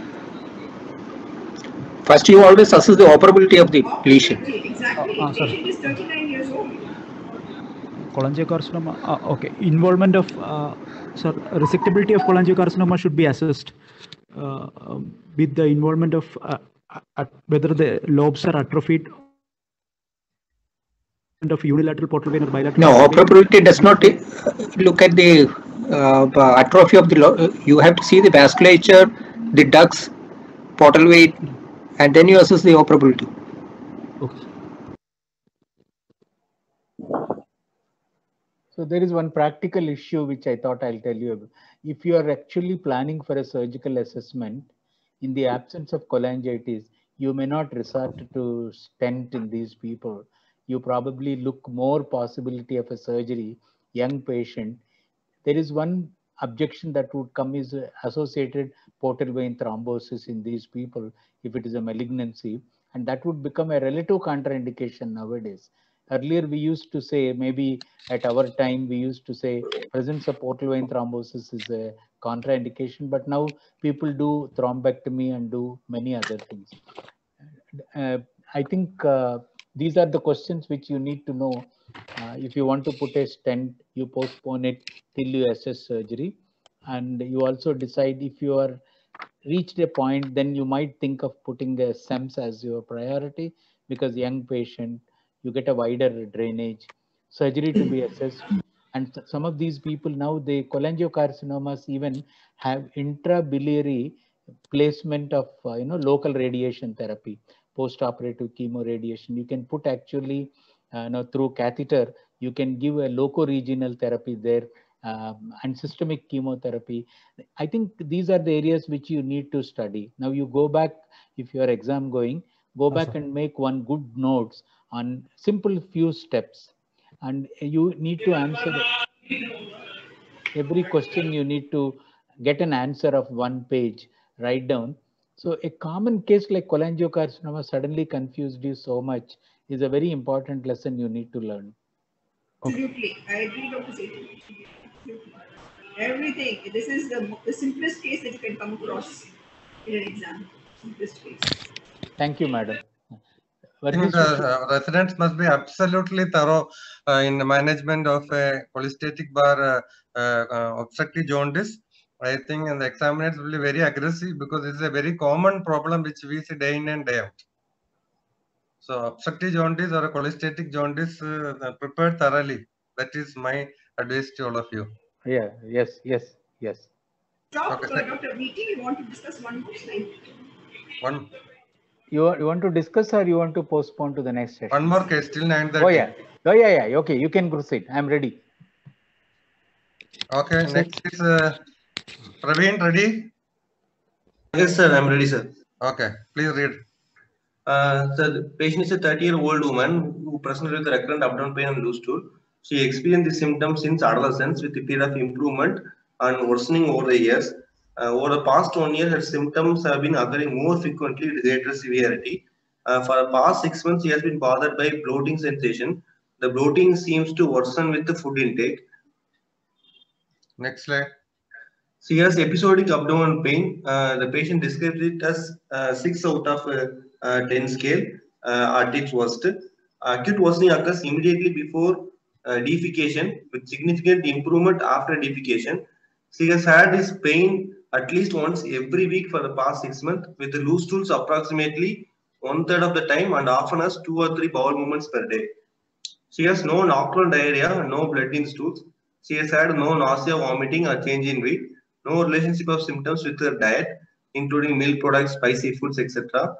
First, you always assess the operability of the lesion. Exactly. Uh, uh, patient is thirty-nine years old. Cholangiocarcinoma, uh, okay. Involvement of, uh, sir, resectability of cholangiocarcinoma should be assessed uh, um, with the involvement of uh, uh, whether the lobes are atrophied of unilateral portal vein or bilateral. No, operability does not look at the uh, atrophy of the lo you have to see the vasculature, the ducts, portal vein, and then you assess the operability. Okay. So there is one practical issue which I thought I'll tell you. If you are actually planning for a surgical assessment, in the absence of cholangitis, you may not resort to stent in these people. You probably look more possibility of a surgery, young patient. There is one objection that would come is associated portal vein thrombosis in these people if it is a malignancy, and that would become a relative contraindication nowadays. Earlier, we used to say, maybe at our time, we used to say presence of portal vein thrombosis is a contraindication, but now people do thrombectomy and do many other things. Uh, I think uh, these are the questions which you need to know. Uh, if you want to put a stent, you postpone it till you assess surgery. And you also decide if you are reached a point, then you might think of putting a S E M S as your priority, because young patient, you get a wider drainage, surgery to be assessed. And some of these people now, the cholangiocarcinomas even have intrabiliary placement of, uh, you know, local radiation therapy, post-operative chemoradiation. You can put actually, uh, you know, through catheter, you can give a loco-regional therapy there, um, and systemic chemotherapy. I think these are the areas which you need to study. Now you go back, if your exam going, go back Awesome. and make one good notes on simple few steps. And you need to answer every question. You need to get an answer of one page, write down. So a common case like cholangiocarcinoma suddenly confused you so much is a very important lesson you need to learn. Absolutely, I agree, Doctor Sethi. Absolutely. Everything. This is the, the simplest case that you can come across in an exam. Simplest case. Thank you, madam. I think uh, residents must be absolutely thorough uh, in the management of a cholestatic bar uh, uh, obstructive jaundice. I think and the examiners will be very aggressive because it's a very common problem which we see day in and day out. So obstructive jaundice or a cholestatic jaundice, uh, prepare thoroughly. That is my advice to all of you. Yeah, yes, yes, yes. Stop, Okay. uh, Doctor V T, we want to discuss one more slide. One. You, you want to discuss or you want to postpone to the next session? One more case till nine thirty. Oh yeah, oh yeah, yeah. Okay, you can proceed. I'm ready. Okay, next is uh, Praveen, ready? Yes, sir, I'm ready, sir. Okay, please read. Uh, so the patient is a thirty-year-old woman who presented with recurrent abdominal pain and loose stool. She experienced the symptoms since adolescence with a period of improvement and worsening over the years. Uh, over the past one year, her symptoms have been occurring more frequently with greater severity. Uh, for the past six months, she has been bothered by bloating sensation. The bloating seems to worsen with the food intake. Next slide. So here's episodic abdominal pain. Uh, the patient describes it as uh, six out of uh, uh, ten scale uh, at its worst. Acute worsening occurs immediately before uh, defecation with significant improvement after defecation. She has had this pain at least once every week for the past six months with the loose stools approximately one third of the time and often has two or three bowel movements per day. She has no nocturnal diarrhea, no blood in stools. She has had no nausea, vomiting, or change in weight. No relationship of symptoms with her diet, including milk products, spicy foods, et cetera.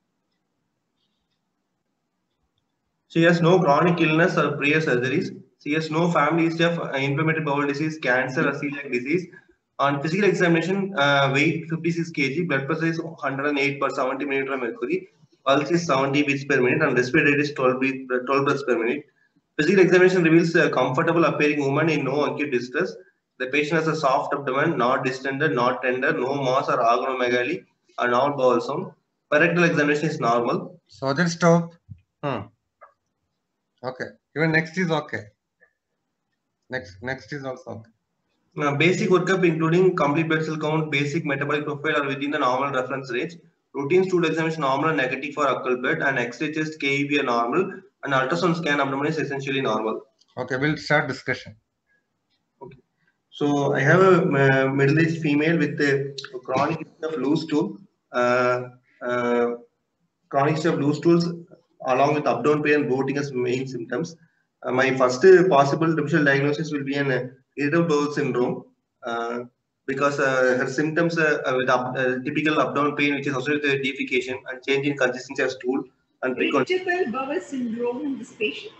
She has no chronic illness or prior surgeries. She has no family history of uh, inflammatory bowel disease, cancer, or celiac disease. On physical examination, uh, weight fifty-six kilograms, blood pressure is one hundred eight per seventy millimeter mercury, pulse is seventy beats per minute, and respiratory rate is twelve, beat, twelve breaths per minute. Physical examination reveals a comfortable appearing woman in no acute distress. The patient has a soft abdomen, not distended, not tender, no mass or acromegaly, and not bowel sound. Parectal examination is normal. So then stop. Hmm. Okay. Even next is okay. Next, next is also okay. Uh, basic workup including complete blood cell count, basic metabolic profile are within the normal reference range. Routine stool examination normal and negative for occult blood, and X-ray chest K E B are normal, and ultrasound scan abdomen is essentially normal. Okay, we'll start discussion. Okay. So I have a uh, middle-aged female with a chronic history of loose stool, uh, uh, chronic history of loose stools along with abdominal pain and bloating as main symptoms. Uh, my first uh, possible differential diagnosis will be an uh, irritable bowel syndrome uh, because uh, her symptoms uh, uh, with ab uh, typical abdominal pain, which is associated with defecation and change in consistency of stool and frequent. Irritable bowel syndrome in this patient.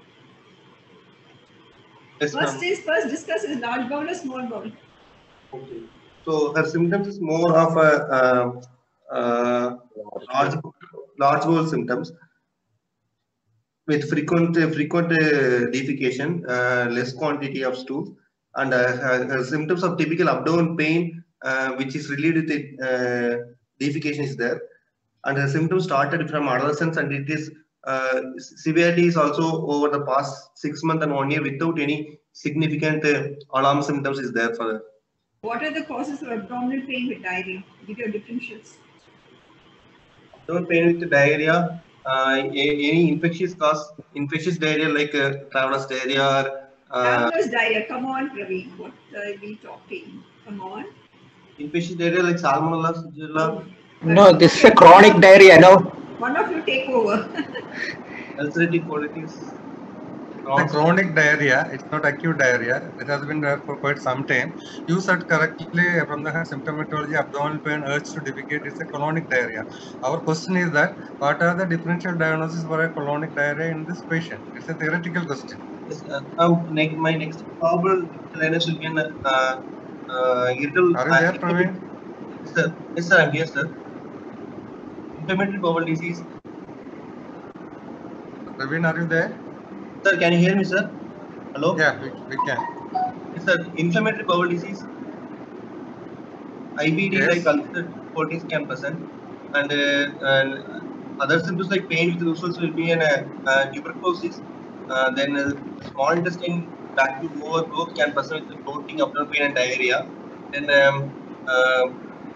Yes, First is first discuss is large bowel or small bowel. okay. So her symptoms is more of a uh, uh, large large bowel symptoms with frequent frequent uh, defecation, uh, less quantity of stools, and uh, her, her symptoms of typical abdominal pain, uh, which is related with uh, defecation, is there. And her symptoms started from adolescence, and it is uh, severity is also over the past six months and one year without any significant uh, alarm symptoms is there for her. What are the causes of abdominal pain with diarrhea? Give your differentials. Abdominal pain with diarrhea. Uh, any infectious cause, infectious diarrhea like uh, traveler's diarrhea or uh, Traveler's diarrhea. Come on, Praveen. What are we talking? Come on. infectious diarrhea like salmonella, shigella. No, this is a chronic diarrhea, no? One of you take over. Ulcerative colitis. The chronic diarrhea, it's not acute diarrhea. It has been there for quite some time. You said correctly from the symptomatology, abdominal pain, urge to defecate is a colonic diarrhea. Our question is that what are the differential diagnoses for a colonic diarrhea in this patient? It's a theoretical question. Yes, uh, now, next, my next probable diagnosis will be an uh, uh, irritable. Are you there, Praveen? Yes, sir. Yes, sir. I'm here, sir. Inflammatory bowel disease. Praveen, are you there? Sir, can you hear me, sir? Hello? Yeah, we, we can. Yes, sir. Inflammatory bowel disease. I B D yes. Like ulcerative colitis can present, and, uh, and other symptoms like pain with results will be an uh, uh, tuberculosis. Uh, then uh, small intestine bacterial overgrowth can present with bloating, abdominal pain, and diarrhea. Then um, uh,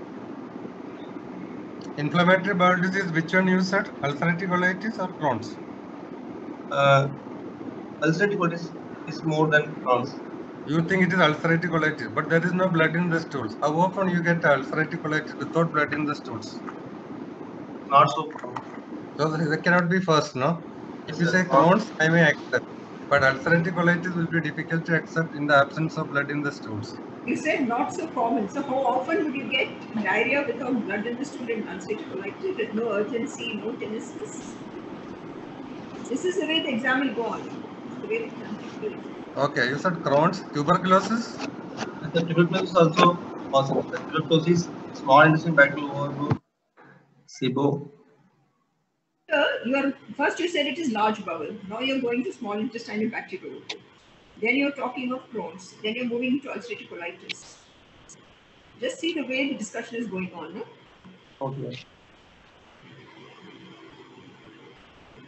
inflammatory bowel disease. Which one you said? Ulcerative colitis or Crohn's? Uh, ulcerative colitis is more than Crohn's. You think it is ulcerative colitis, but there is no blood in the stools. How often you get ulcerative colitis without blood in the stools? Not so. So that cannot be first, no? If you say Crohn's, I may accept. But ulcerative colitis will be difficult to accept in the absence of blood in the stools. You said not so common. So how often would you get diarrhea without blood in the stool in ulcerative colitis with no urgency, no tenesmus? This is the way the exam will go on. The way the exam will go. Okay, you said Crohn's, tuberculosis? The tuberculosis also possible. The tuberculosis, small intestine bacterial overgrowth, S I B O. Uh, you are, first you said it is large bowel. Now you're going to small intestinal bacterial overgrowth. Then you're talking of Crohn's. Then you're moving to ulcerative colitis. Just see the way the discussion is going on. No? Okay.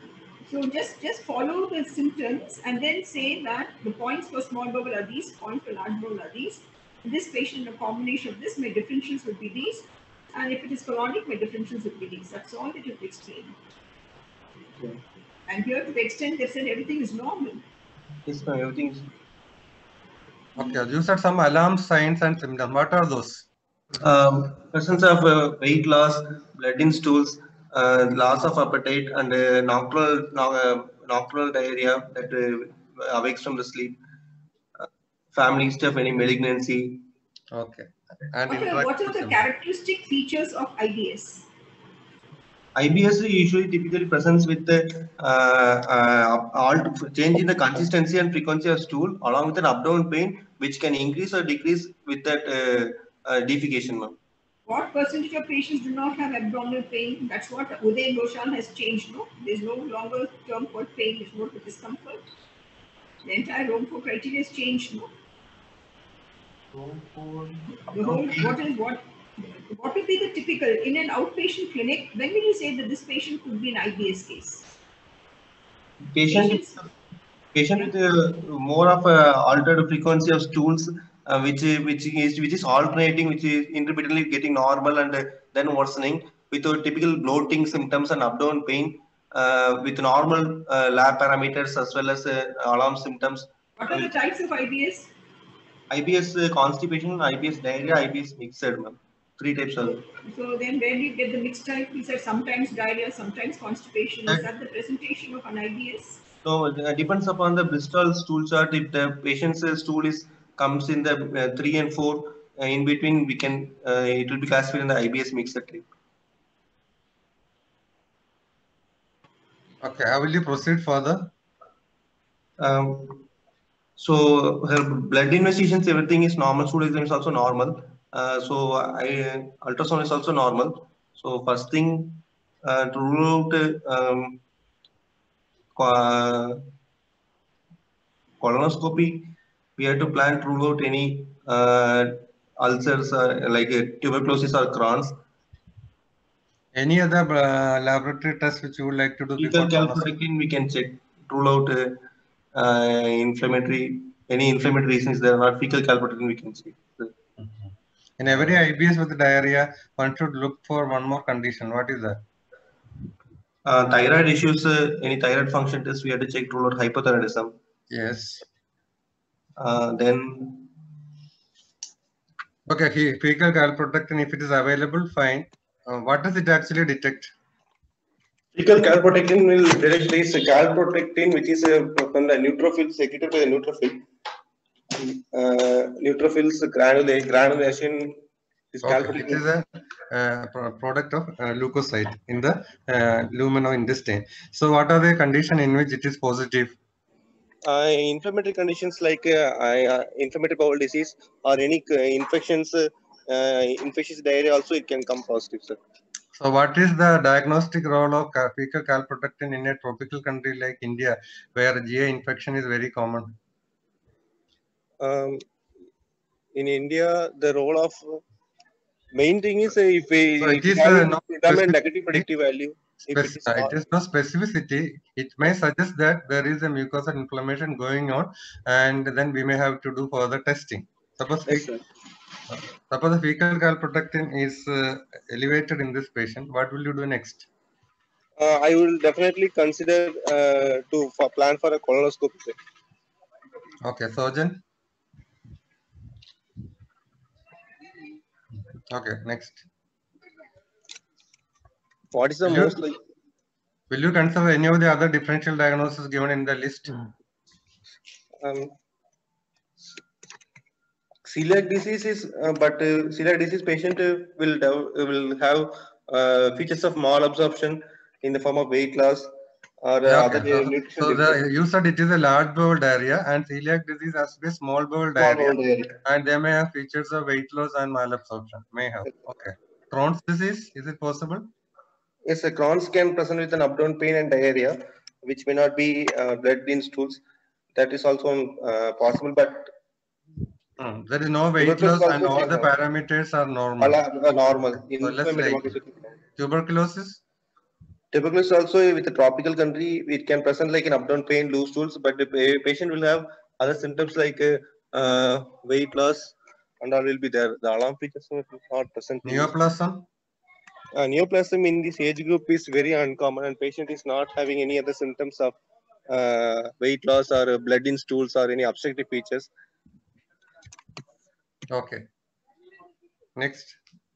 So just, just follow the symptoms and then say that the points for small bowel are these, points for large bowel are these. In this patient, a combination of this, my differentials would be these. And if it is colonic, my differentials would be these. That's all that you have to explain. Okay. And here, to the extent they said everything is normal. Yes, no, everything is. Okay, you said some alarm signs and symptoms. What are those? Um, presence of uh, weight loss, blood in stools, uh, loss of appetite, and uh, nocturnal no, uh, nocturnal diarrhea that uh, awakes from the sleep. Uh, family history of any malignancy. Okay. And What are, what are the characteristic features of I B S? I B S usually typically presents with the uh, uh, alt change in the consistency and frequency of stool, along with an abdomen pain, which can increase or decrease with that uh, uh, defecation. What percentage of patients do not have abdominal pain? That's what Uday Ghoshal has changed, no? There's no longer term called pain, it's more the discomfort. The entire Romford criteria has changed, no? The whole, what is what? What would be the typical, in an outpatient clinic, when will you say that this patient could be an I B S case? Patient, Patients, patient with uh, more of a altered frequency of stools, uh, which which is which is alternating, which is intermittently getting normal and uh, then worsening, with uh, typical bloating symptoms and abdomen pain, uh, with normal uh, lab parameters as well as uh, alarm symptoms. what are the types of I B S? I B S uh, constipation, I B S diarrhea, I B S mixed, ma'am. Three types of. So then where do you get the mixed type? You said sometimes diarrhea, sometimes constipation. Is that the presentation of an I B S? So it uh, depends upon the Bristol stool chart. If the patient's uh, stool is comes in the uh, three and four, uh, in between we can uh, it will be classified in the I B S mixed type. Okay, how will you proceed further? Um, so her blood investigations, everything is normal. Stool exam is also normal. Uh, so I ultrasound is also normal. So first thing uh, to rule out um, uh, colonoscopy, we have to plan to rule out any uh, ulcers uh, like uh, tuberculosis or Crohn's. Any other uh, laboratory test which you would like to do Fecal before calprotectin we can check, rule out uh, uh, inflammatory, any inflammatory reasons there are not. Fecal calprotectin we can check. In every I B S with diarrhea, one should look for one more condition. What is that? Uh, thyroid issues, uh, any thyroid function test, we have to check, rule out hypothyroidism. Yes. Uh, then. Okay, he, fecal calprotectin, if it is available, fine. Uh, what does it actually detect? Fecal calprotectin will detect this calprotectin, which is uh, from the neutrophil, secreted by the neutrophil. Uh, neutrophils granula, granulation. This Okay, it is a uh, product of uh, leukocyte in the uh, luminal intestine. So, what are the conditions in which it is positive? Uh, inflammatory conditions like uh, uh, inflammatory bowel disease or any uh, infections, uh, uh, infectious diarrhea also it can come positive, sir. So, what is the diagnostic role of fecal calprotectin in a tropical country like India, where G I infection is very common? Um, in India, the role of uh, main thing is uh, if we so it is have uh, not a negative predictive value. If it, is it is no specificity. It may suggest that there is a mucosal inflammation going on, and then we may have to do further testing. Suppose, yes, we, uh, suppose the fecal calprotectin is uh, elevated in this patient. What will you do next? Uh, I will definitely consider uh, to for plan for a colonoscopy. Okay, surgeon. Okay, next. What is the will most you, like? Will you consider any of the other differential diagnoses given in the list? Um, celiac disease is, uh, but uh, celiac disease patient uh, will will have uh, features of malabsorption in the form of weight loss or uh, yeah, other okay. nutrition. So, so the, you said it is a large bowel diarrhea, and celiac disease has to be small bowel small diarrhea, bowel diarrhea, and they may have features of weight loss and malabsorption. May have. Okay. Crohn's disease, is it possible? Yes, a Crohn's can present with an abdomen pain and diarrhea, which may not be uh, blood in stools. That is also uh, possible, but hmm. there is no weight loss and all the parameters are normal. Uh, normal. So let's like tuberculosis. Tuberculosis also with a tropical country, it can present like an abdominal pain, loose stools, but the pa- patient will have other symptoms like uh, uh, weight loss and all will be there. The alarm features are not present. Neoplasm? Uh, neoplasm in this age group is very uncommon, and patient is not having any other symptoms of uh, weight loss or uh, blood in stools or any obstructive features. Okay. Next.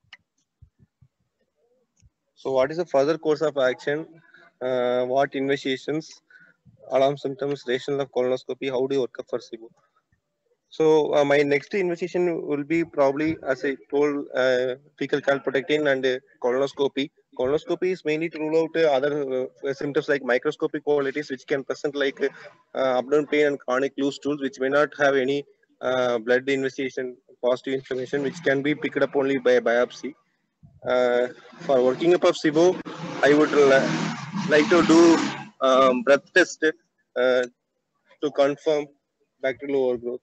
So, what is the further course of action? Uh, what investigations, alarm symptoms, rational of colonoscopy? How do you work up for SIBO? So, uh, my next investigation will be probably, as I told, uh, fecal calprotectin and uh, colonoscopy. Colonoscopy is mainly to rule out uh, other uh, symptoms like microscopic qualities, which can present like uh, abdominal pain and chronic loose stools, which may not have any uh, blood investigation, positive information, which can be picked up only by biopsy. Uh, for working up of SIBO, I would uh, like to do um, breath test uh, to confirm bacterial overgrowth.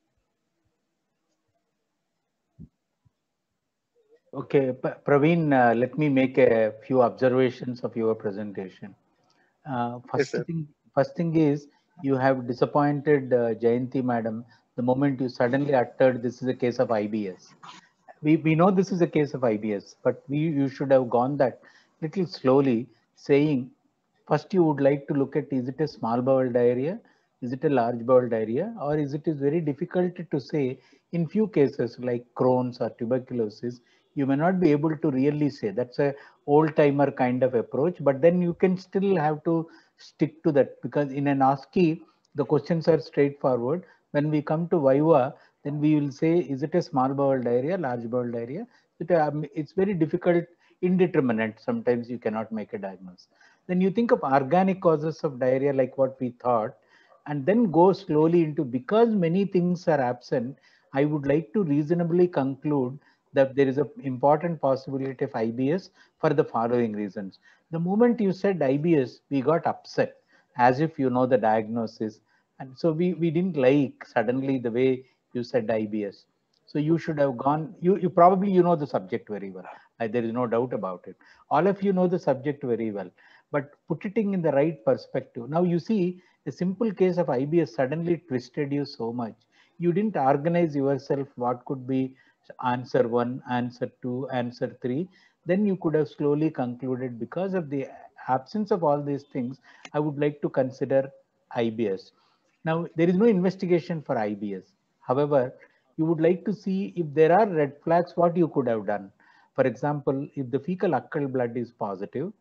Okay, P- Praveen, uh, let me make a few observations of your presentation. Uh, first Yes, thing, first thing is you have disappointed uh, Jayanti madam the moment you suddenly uttered this is a case of I B S. We we know this is a case of I B S, but we you should have gone that little slowly, saying first you would like to look at is it a small bowel diarrhea, is it a large bowel diarrhea, or is it is very difficult to say in few cases like Crohn's or tuberculosis. You may not be able to really say. That's a old timer kind of approach, but then you can still have to stick to that because in an OSCE, the questions are straightforward. When we come to Viva, then we will say, is it a small bowel diarrhea, large bowel diarrhea? It, um, it's very difficult, indeterminate. Sometimes you cannot make a diagnosis. Then you think of organic causes of diarrhea like what we thought, and then go slowly into because many things are absent, I would like to reasonably conclude that there is an important possibility of I B S for the following reasons. The moment you said I B S, we got upset as if you know the diagnosis. And so we, we didn't like suddenly the way you said I B S. So you should have gone, you, you probably, you know the subject very well. Uh, there is no doubt about it. All of you know the subject very well, but put it in the right perspective. Now you see a simple case of I B S suddenly twisted you so much. You didn't organize yourself what could be answer one, answer two, answer three. Then you could have slowly concluded because of the absence of all these things, I would like to consider I B S. Now, there is no investigation for I B S. However, you would like to see if there are red flags, what you could have done. For example, if the fecal occult blood is positive,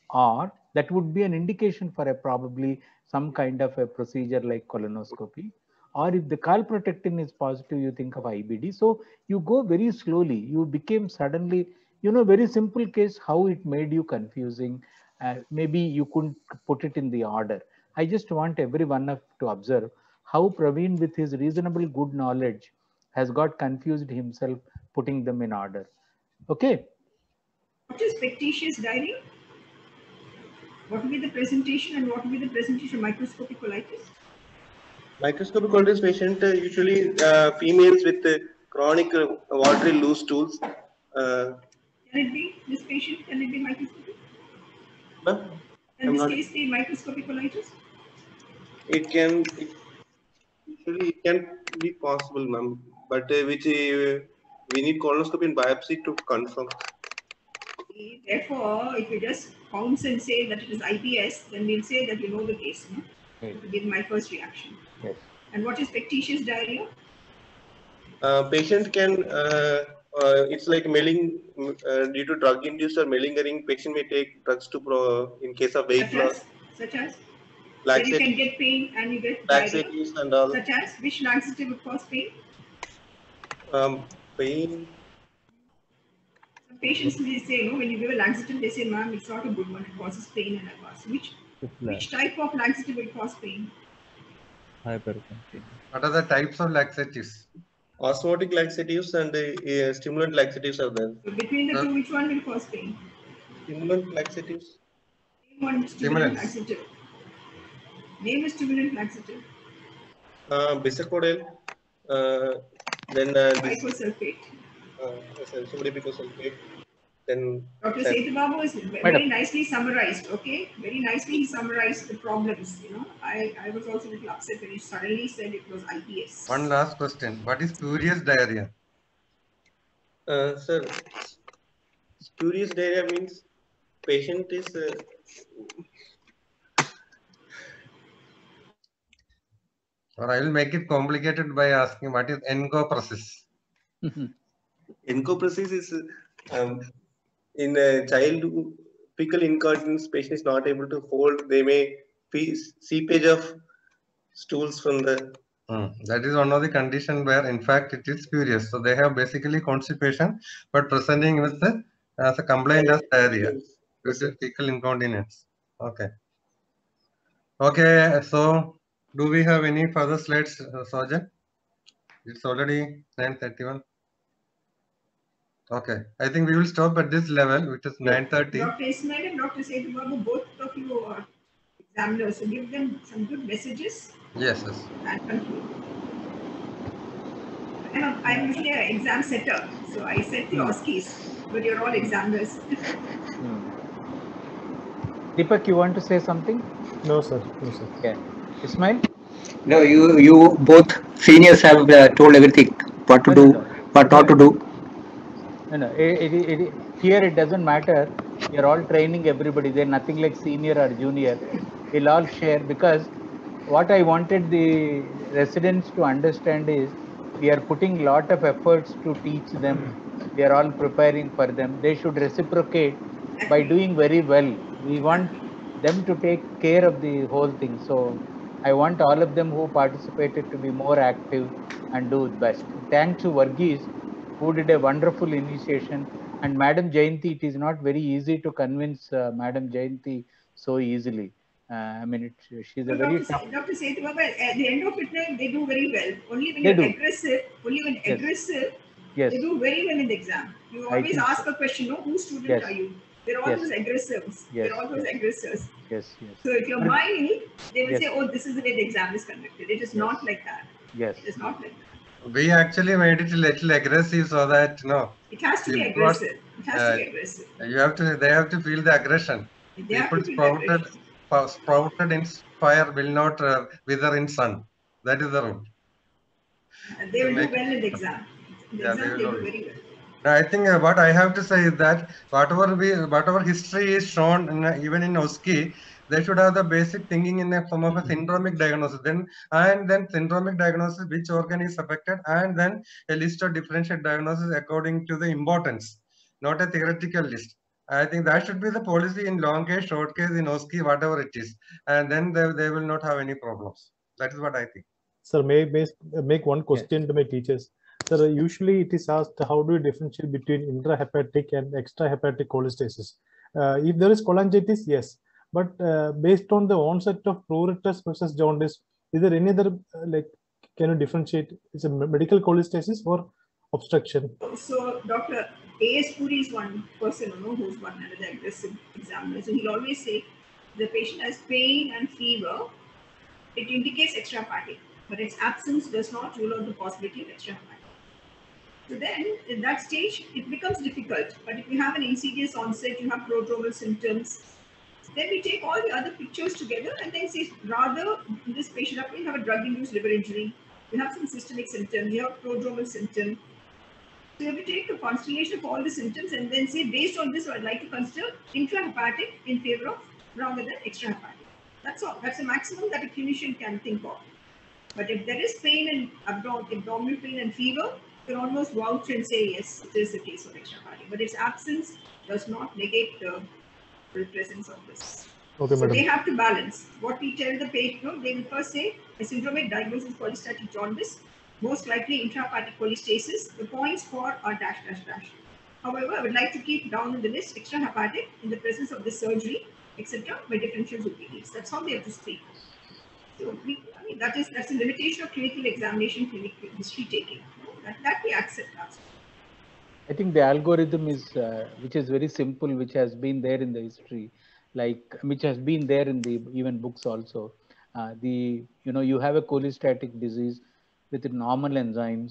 or that would be an indication for a probably some kind of a procedure like colonoscopy. Or if the calprotectin is positive, you think of I B D. So you go very slowly. You became suddenly, you know, very simple case, how it made you confusing. Uh, maybe you couldn't put it in the order. I just want everyone to observe how Praveen, with his reasonable good knowledge, has got confused himself putting them in order. Okay. What is factitious diarrhea? What will be the presentation and what will be the presentation of microscopic colitis? Microscopic colitis patient uh, usually uh, females with uh, chronic uh, watery loose stools. Uh, Can it be this patient? Can it be microscopic? no, In I'm this not. case, the microscopic colitis? It can it, usually it can be possible, ma'am, but uh, which uh, we need colonoscopy and biopsy to confirm. Therefore, if you just pounce and say that it is I B S, then we'll say that you know the case. No? Right. To give my first reaction. Yes. And what is factitious diarrhea? Uh, patient can, uh, uh, it's like mailing uh, due to drug induced or malingering. Patient may take drugs to pro in case of weight Such loss. as? Such as? Where you can get pain and you get diarrhea. Laxatives and all. Such as? Which laxative would cause pain? Um, pain. Some patients may say, you know, when you give a laxative, they say, ma'am, it's not a good one, it causes pain and I cause. Which, which type of laxative will cause pain? Hypertension. What are the types of laxatives? Osmotic laxatives and uh, uh, stimulant laxatives are there. So between the two, which one will cause pain? Stimulant laxatives. Name one stimulant Stimulants. laxative. Name a stimulant laxative. Uh, bisacodyl. Uh, then uh, this. Bifosulfate. Uh, somebody bifosulfate. then Doctor said, Sethubabu is very Madam. nicely summarized, okay? Very nicely he summarized the problems, you know. I, I was also a little upset when he suddenly said it was I B S. One last question. What is spurious diarrhea? uh, sir, spurious diarrhea means patient is uh, Or I will make it complicated by asking what is encopresis? encopresis is uh, um, in a child who fecal incontinence patient is not able to hold. They may see seepage of stools from the. Hmm. That is one of the condition where, in fact, it is spurious. So they have basically constipation, but presenting with the, as a complaint as diarrhea due to fecal incontinence. Okay. Okay. So, do we have any further slides, uh, Sojan? It's already nine thirty-one. Okay. I think we will stop at this level, which is nine thirty. Doctor Ismail and Doctor Sethubabu, both of you are examiners, so give them some good messages. Yes, yes. And conclude. I'm, a, I'm usually an exam setter, so I set the OSCEs, but you're all examiners. Deepak, you want to say something? No, sir. No, sir. Okay. Ismail? No, you you both seniors have uh, told everything. What to No, do, no, no. what not to do. No, no. It, it, it, here it doesn't matter. You're all training everybody. There's nothing like senior or junior. We'll all share, because what I wanted the residents to understand is we are putting a lot of efforts to teach them. We are all preparing for them. They should reciprocate by doing very well. We want them to take care of the whole thing. So I want all of them who participated to be more active and do best. Thanks to Varghese, who did a wonderful initiation. And Madam Jayanti, it is not very easy to convince uh, Madam Jayanti so easily. Uh, I mean, it, she's a So very Doctor tough. Se- Doctor Sethubabu, at the end of it, they do very well. Only when They you're do. aggressive, only when Yes. aggressive, Yes. they do very well in the exam. You I always think ask so. a question, no, whose student Yes. are you? They're all Yes. those aggressives. Yes. They're all those Yes. aggressors. Yes. Yes. So if you're But- mild, they will Yes. say, oh, this is the way the exam is conducted. It is not like that. Yes. It is not like that. We actually made it a little aggressive so that, you know, It has to be it was, aggressive. It has uh, to be aggressive. you have to, they have to feel the aggression. They have People to feel sprouted, aggression. sp- sprouted in fire will not uh, wither in sun. That is the rule. And they will do Make- well in the exam. In the Yeah, exam, they they will do all- very well. I think uh, what I have to say is that whatever we, whatever history is shown, in, uh, even in OSCE, they should have the basic thinking in the form of a syndromic diagnosis. Then and then syndromic diagnosis, which organ is affected, and then a list of differential diagnosis according to the importance, not a theoretical list. I think that should be the policy in long case, short case, in OSCE, whatever it is, and then they, they will not have any problems. That is what I think. Sir, may, may make one question to my teachers. Sir, usually it is asked, how do you differentiate between intrahepatic and extrahepatic cholestasis? Uh, if there is cholangitis, yes. But uh, based on the onset of pruritus versus jaundice, is there any other, uh, like, can you differentiate? Is it medical cholestasis or obstruction? So, Doctor A S Puri is one person, you know, who's one another aggressive examiner. So, he'll always say the patient has pain and fever. It indicates extrahepatic, but its absence does not rule out the possibility of extrahepatic. So then, in that stage, it becomes difficult. But if you have an insidious onset, you have prodromal symptoms, then we take all the other pictures together and then say, rather, in this patient, you have a drug-induced liver injury, you have some systemic symptoms, you have prodromal symptom. So you have to take a constellation of all the symptoms and then say, based on this, I'd like to consider intrahepatic in favor of rather than extrahepatic. That's all. That's the maximum that a clinician can think of. But if there is pain and abdom abdominal pain and fever, you can almost vouch and say, yes, it is a case of extrahepatic. But its absence does not negate the, the presence of this. Okay, So madam. they have to balance. What we tell the patient, no, they will first say a syndromic diagnosis of cholestatic jaundice, most likely intrahepatic cholestasis. The points for are dash, dash, dash. However, I would like to keep down on the list extrahepatic in the presence of this surgery, et cetera. My differentials would be these. That's how they have to speak. So we, I mean, that is that's a limitation of clinical examination, clinical history taking. No, that, that we accept. That. I think the algorithm is, uh, which is very simple, which has been there in the history, like which has been there in the even books also. Uh, the you know you have a cholestatic disease with normal enzymes,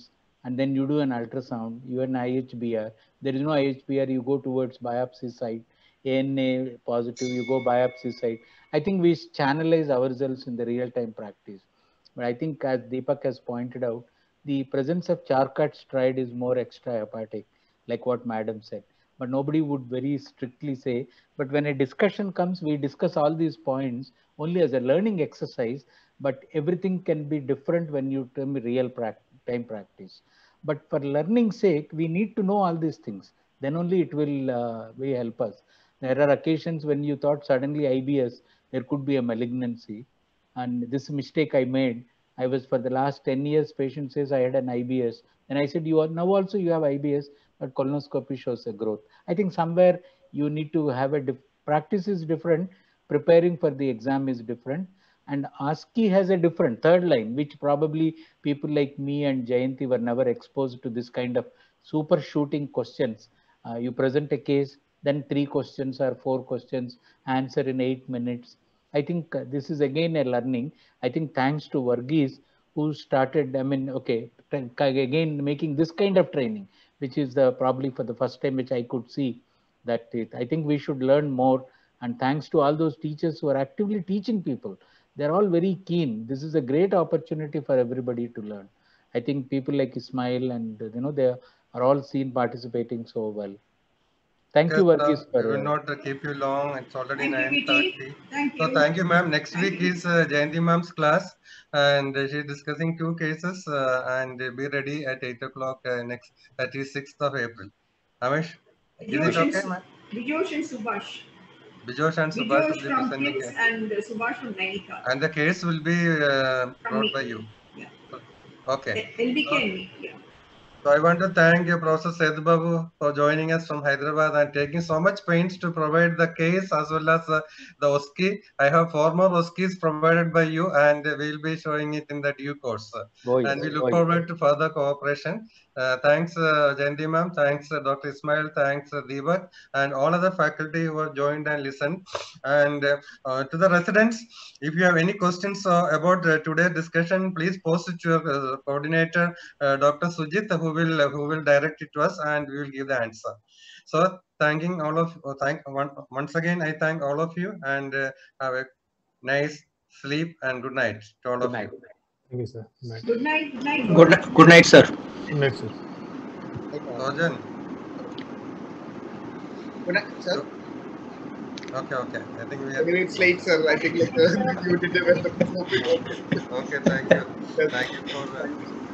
and then you do an ultrasound, you have an I H B R. There is no I H B R, you go towards biopsy site. A N A positive, you go biopsy site. I think we channelize ourselves in the real-time practice. But I think, as Deepak has pointed out, the presence of Charcot stride is more extrahepatic, like what Madam said. But nobody would very strictly say. But when a discussion comes, we discuss all these points only as a learning exercise. But everything can be different when you term real time practice. But for learning's sake, we need to know all these things. Then only it will, uh, will help us. There are occasions when you thought suddenly I B S, there could be a malignancy. And this mistake I made, I was for the last ten years, patient says I had an I B S. And I said, you are now also you have I B S, but colonoscopy shows a growth. I think somewhere you need to have a practice is different, preparing for the exam is different. And ASCII has a different third line, which probably people like me and Jayanti were never exposed to this kind of super shooting questions. Uh, you present a case, then three questions or four questions, answer in eight minutes. I think uh, this is again a learning. I think thanks to Varghese, who started, I mean, okay, again making this kind of training, which is the probably for the first time which I could see that it, I think we should learn more. And thanks to all those teachers who are actively teaching people, they're all very keen. This is a great opportunity for everybody to learn. I think people like Ismail and, you know, they are all seen participating so well. Thank yes, you, Varghese. We will not uh, keep you long. It's already nine thirty. Thank so you. thank you, ma'am. Next thank week you. is uh, Jayanti ma'am's class, and uh, she's discussing two cases, uh, and uh, be ready at eight o'clock uh, next, that is sixth of April. Amish, is it okay, ma'am? Bijosh and Subhash. Bijosh and Subhash will be from presenting Kids and uh, Subhash from Nainital. And the case will be uh, brought by you. Yeah. Okay. L B K so, and me. Yeah. So I want to thank you, Professor Sethu Babu, for joining us from Hyderabad and taking so much pains to provide the case as well as uh, the O S C E. I have four more O S C Es provided by you, and we'll be showing it in the due course. Oh, yes. And we look oh, forward yes. to further cooperation. Uh, thanks, uh, Jayanti ma'am. Thanks, uh, Doctor Ismail. Thanks, uh, Deepak, and all other faculty who have joined and listened. And uh, uh, to the residents, if you have any questions uh, about uh, today's discussion, please post it to your uh, coordinator, uh, Doctor Sujit, who will uh, who will direct it to us, and we will give the answer. So, thanking all of uh, thank one, once again, I thank all of you, and uh, have a nice sleep and good night to all good of night. you. Thank you, sir. Good night. Good night. Good night. Good, night, good night, sir. Good night, sir. Sojan. Good night, sir. Okay, okay. I think we I mean, it's late, sir. I think like, uh, you did the best. Okay, thank you. Thank you for that.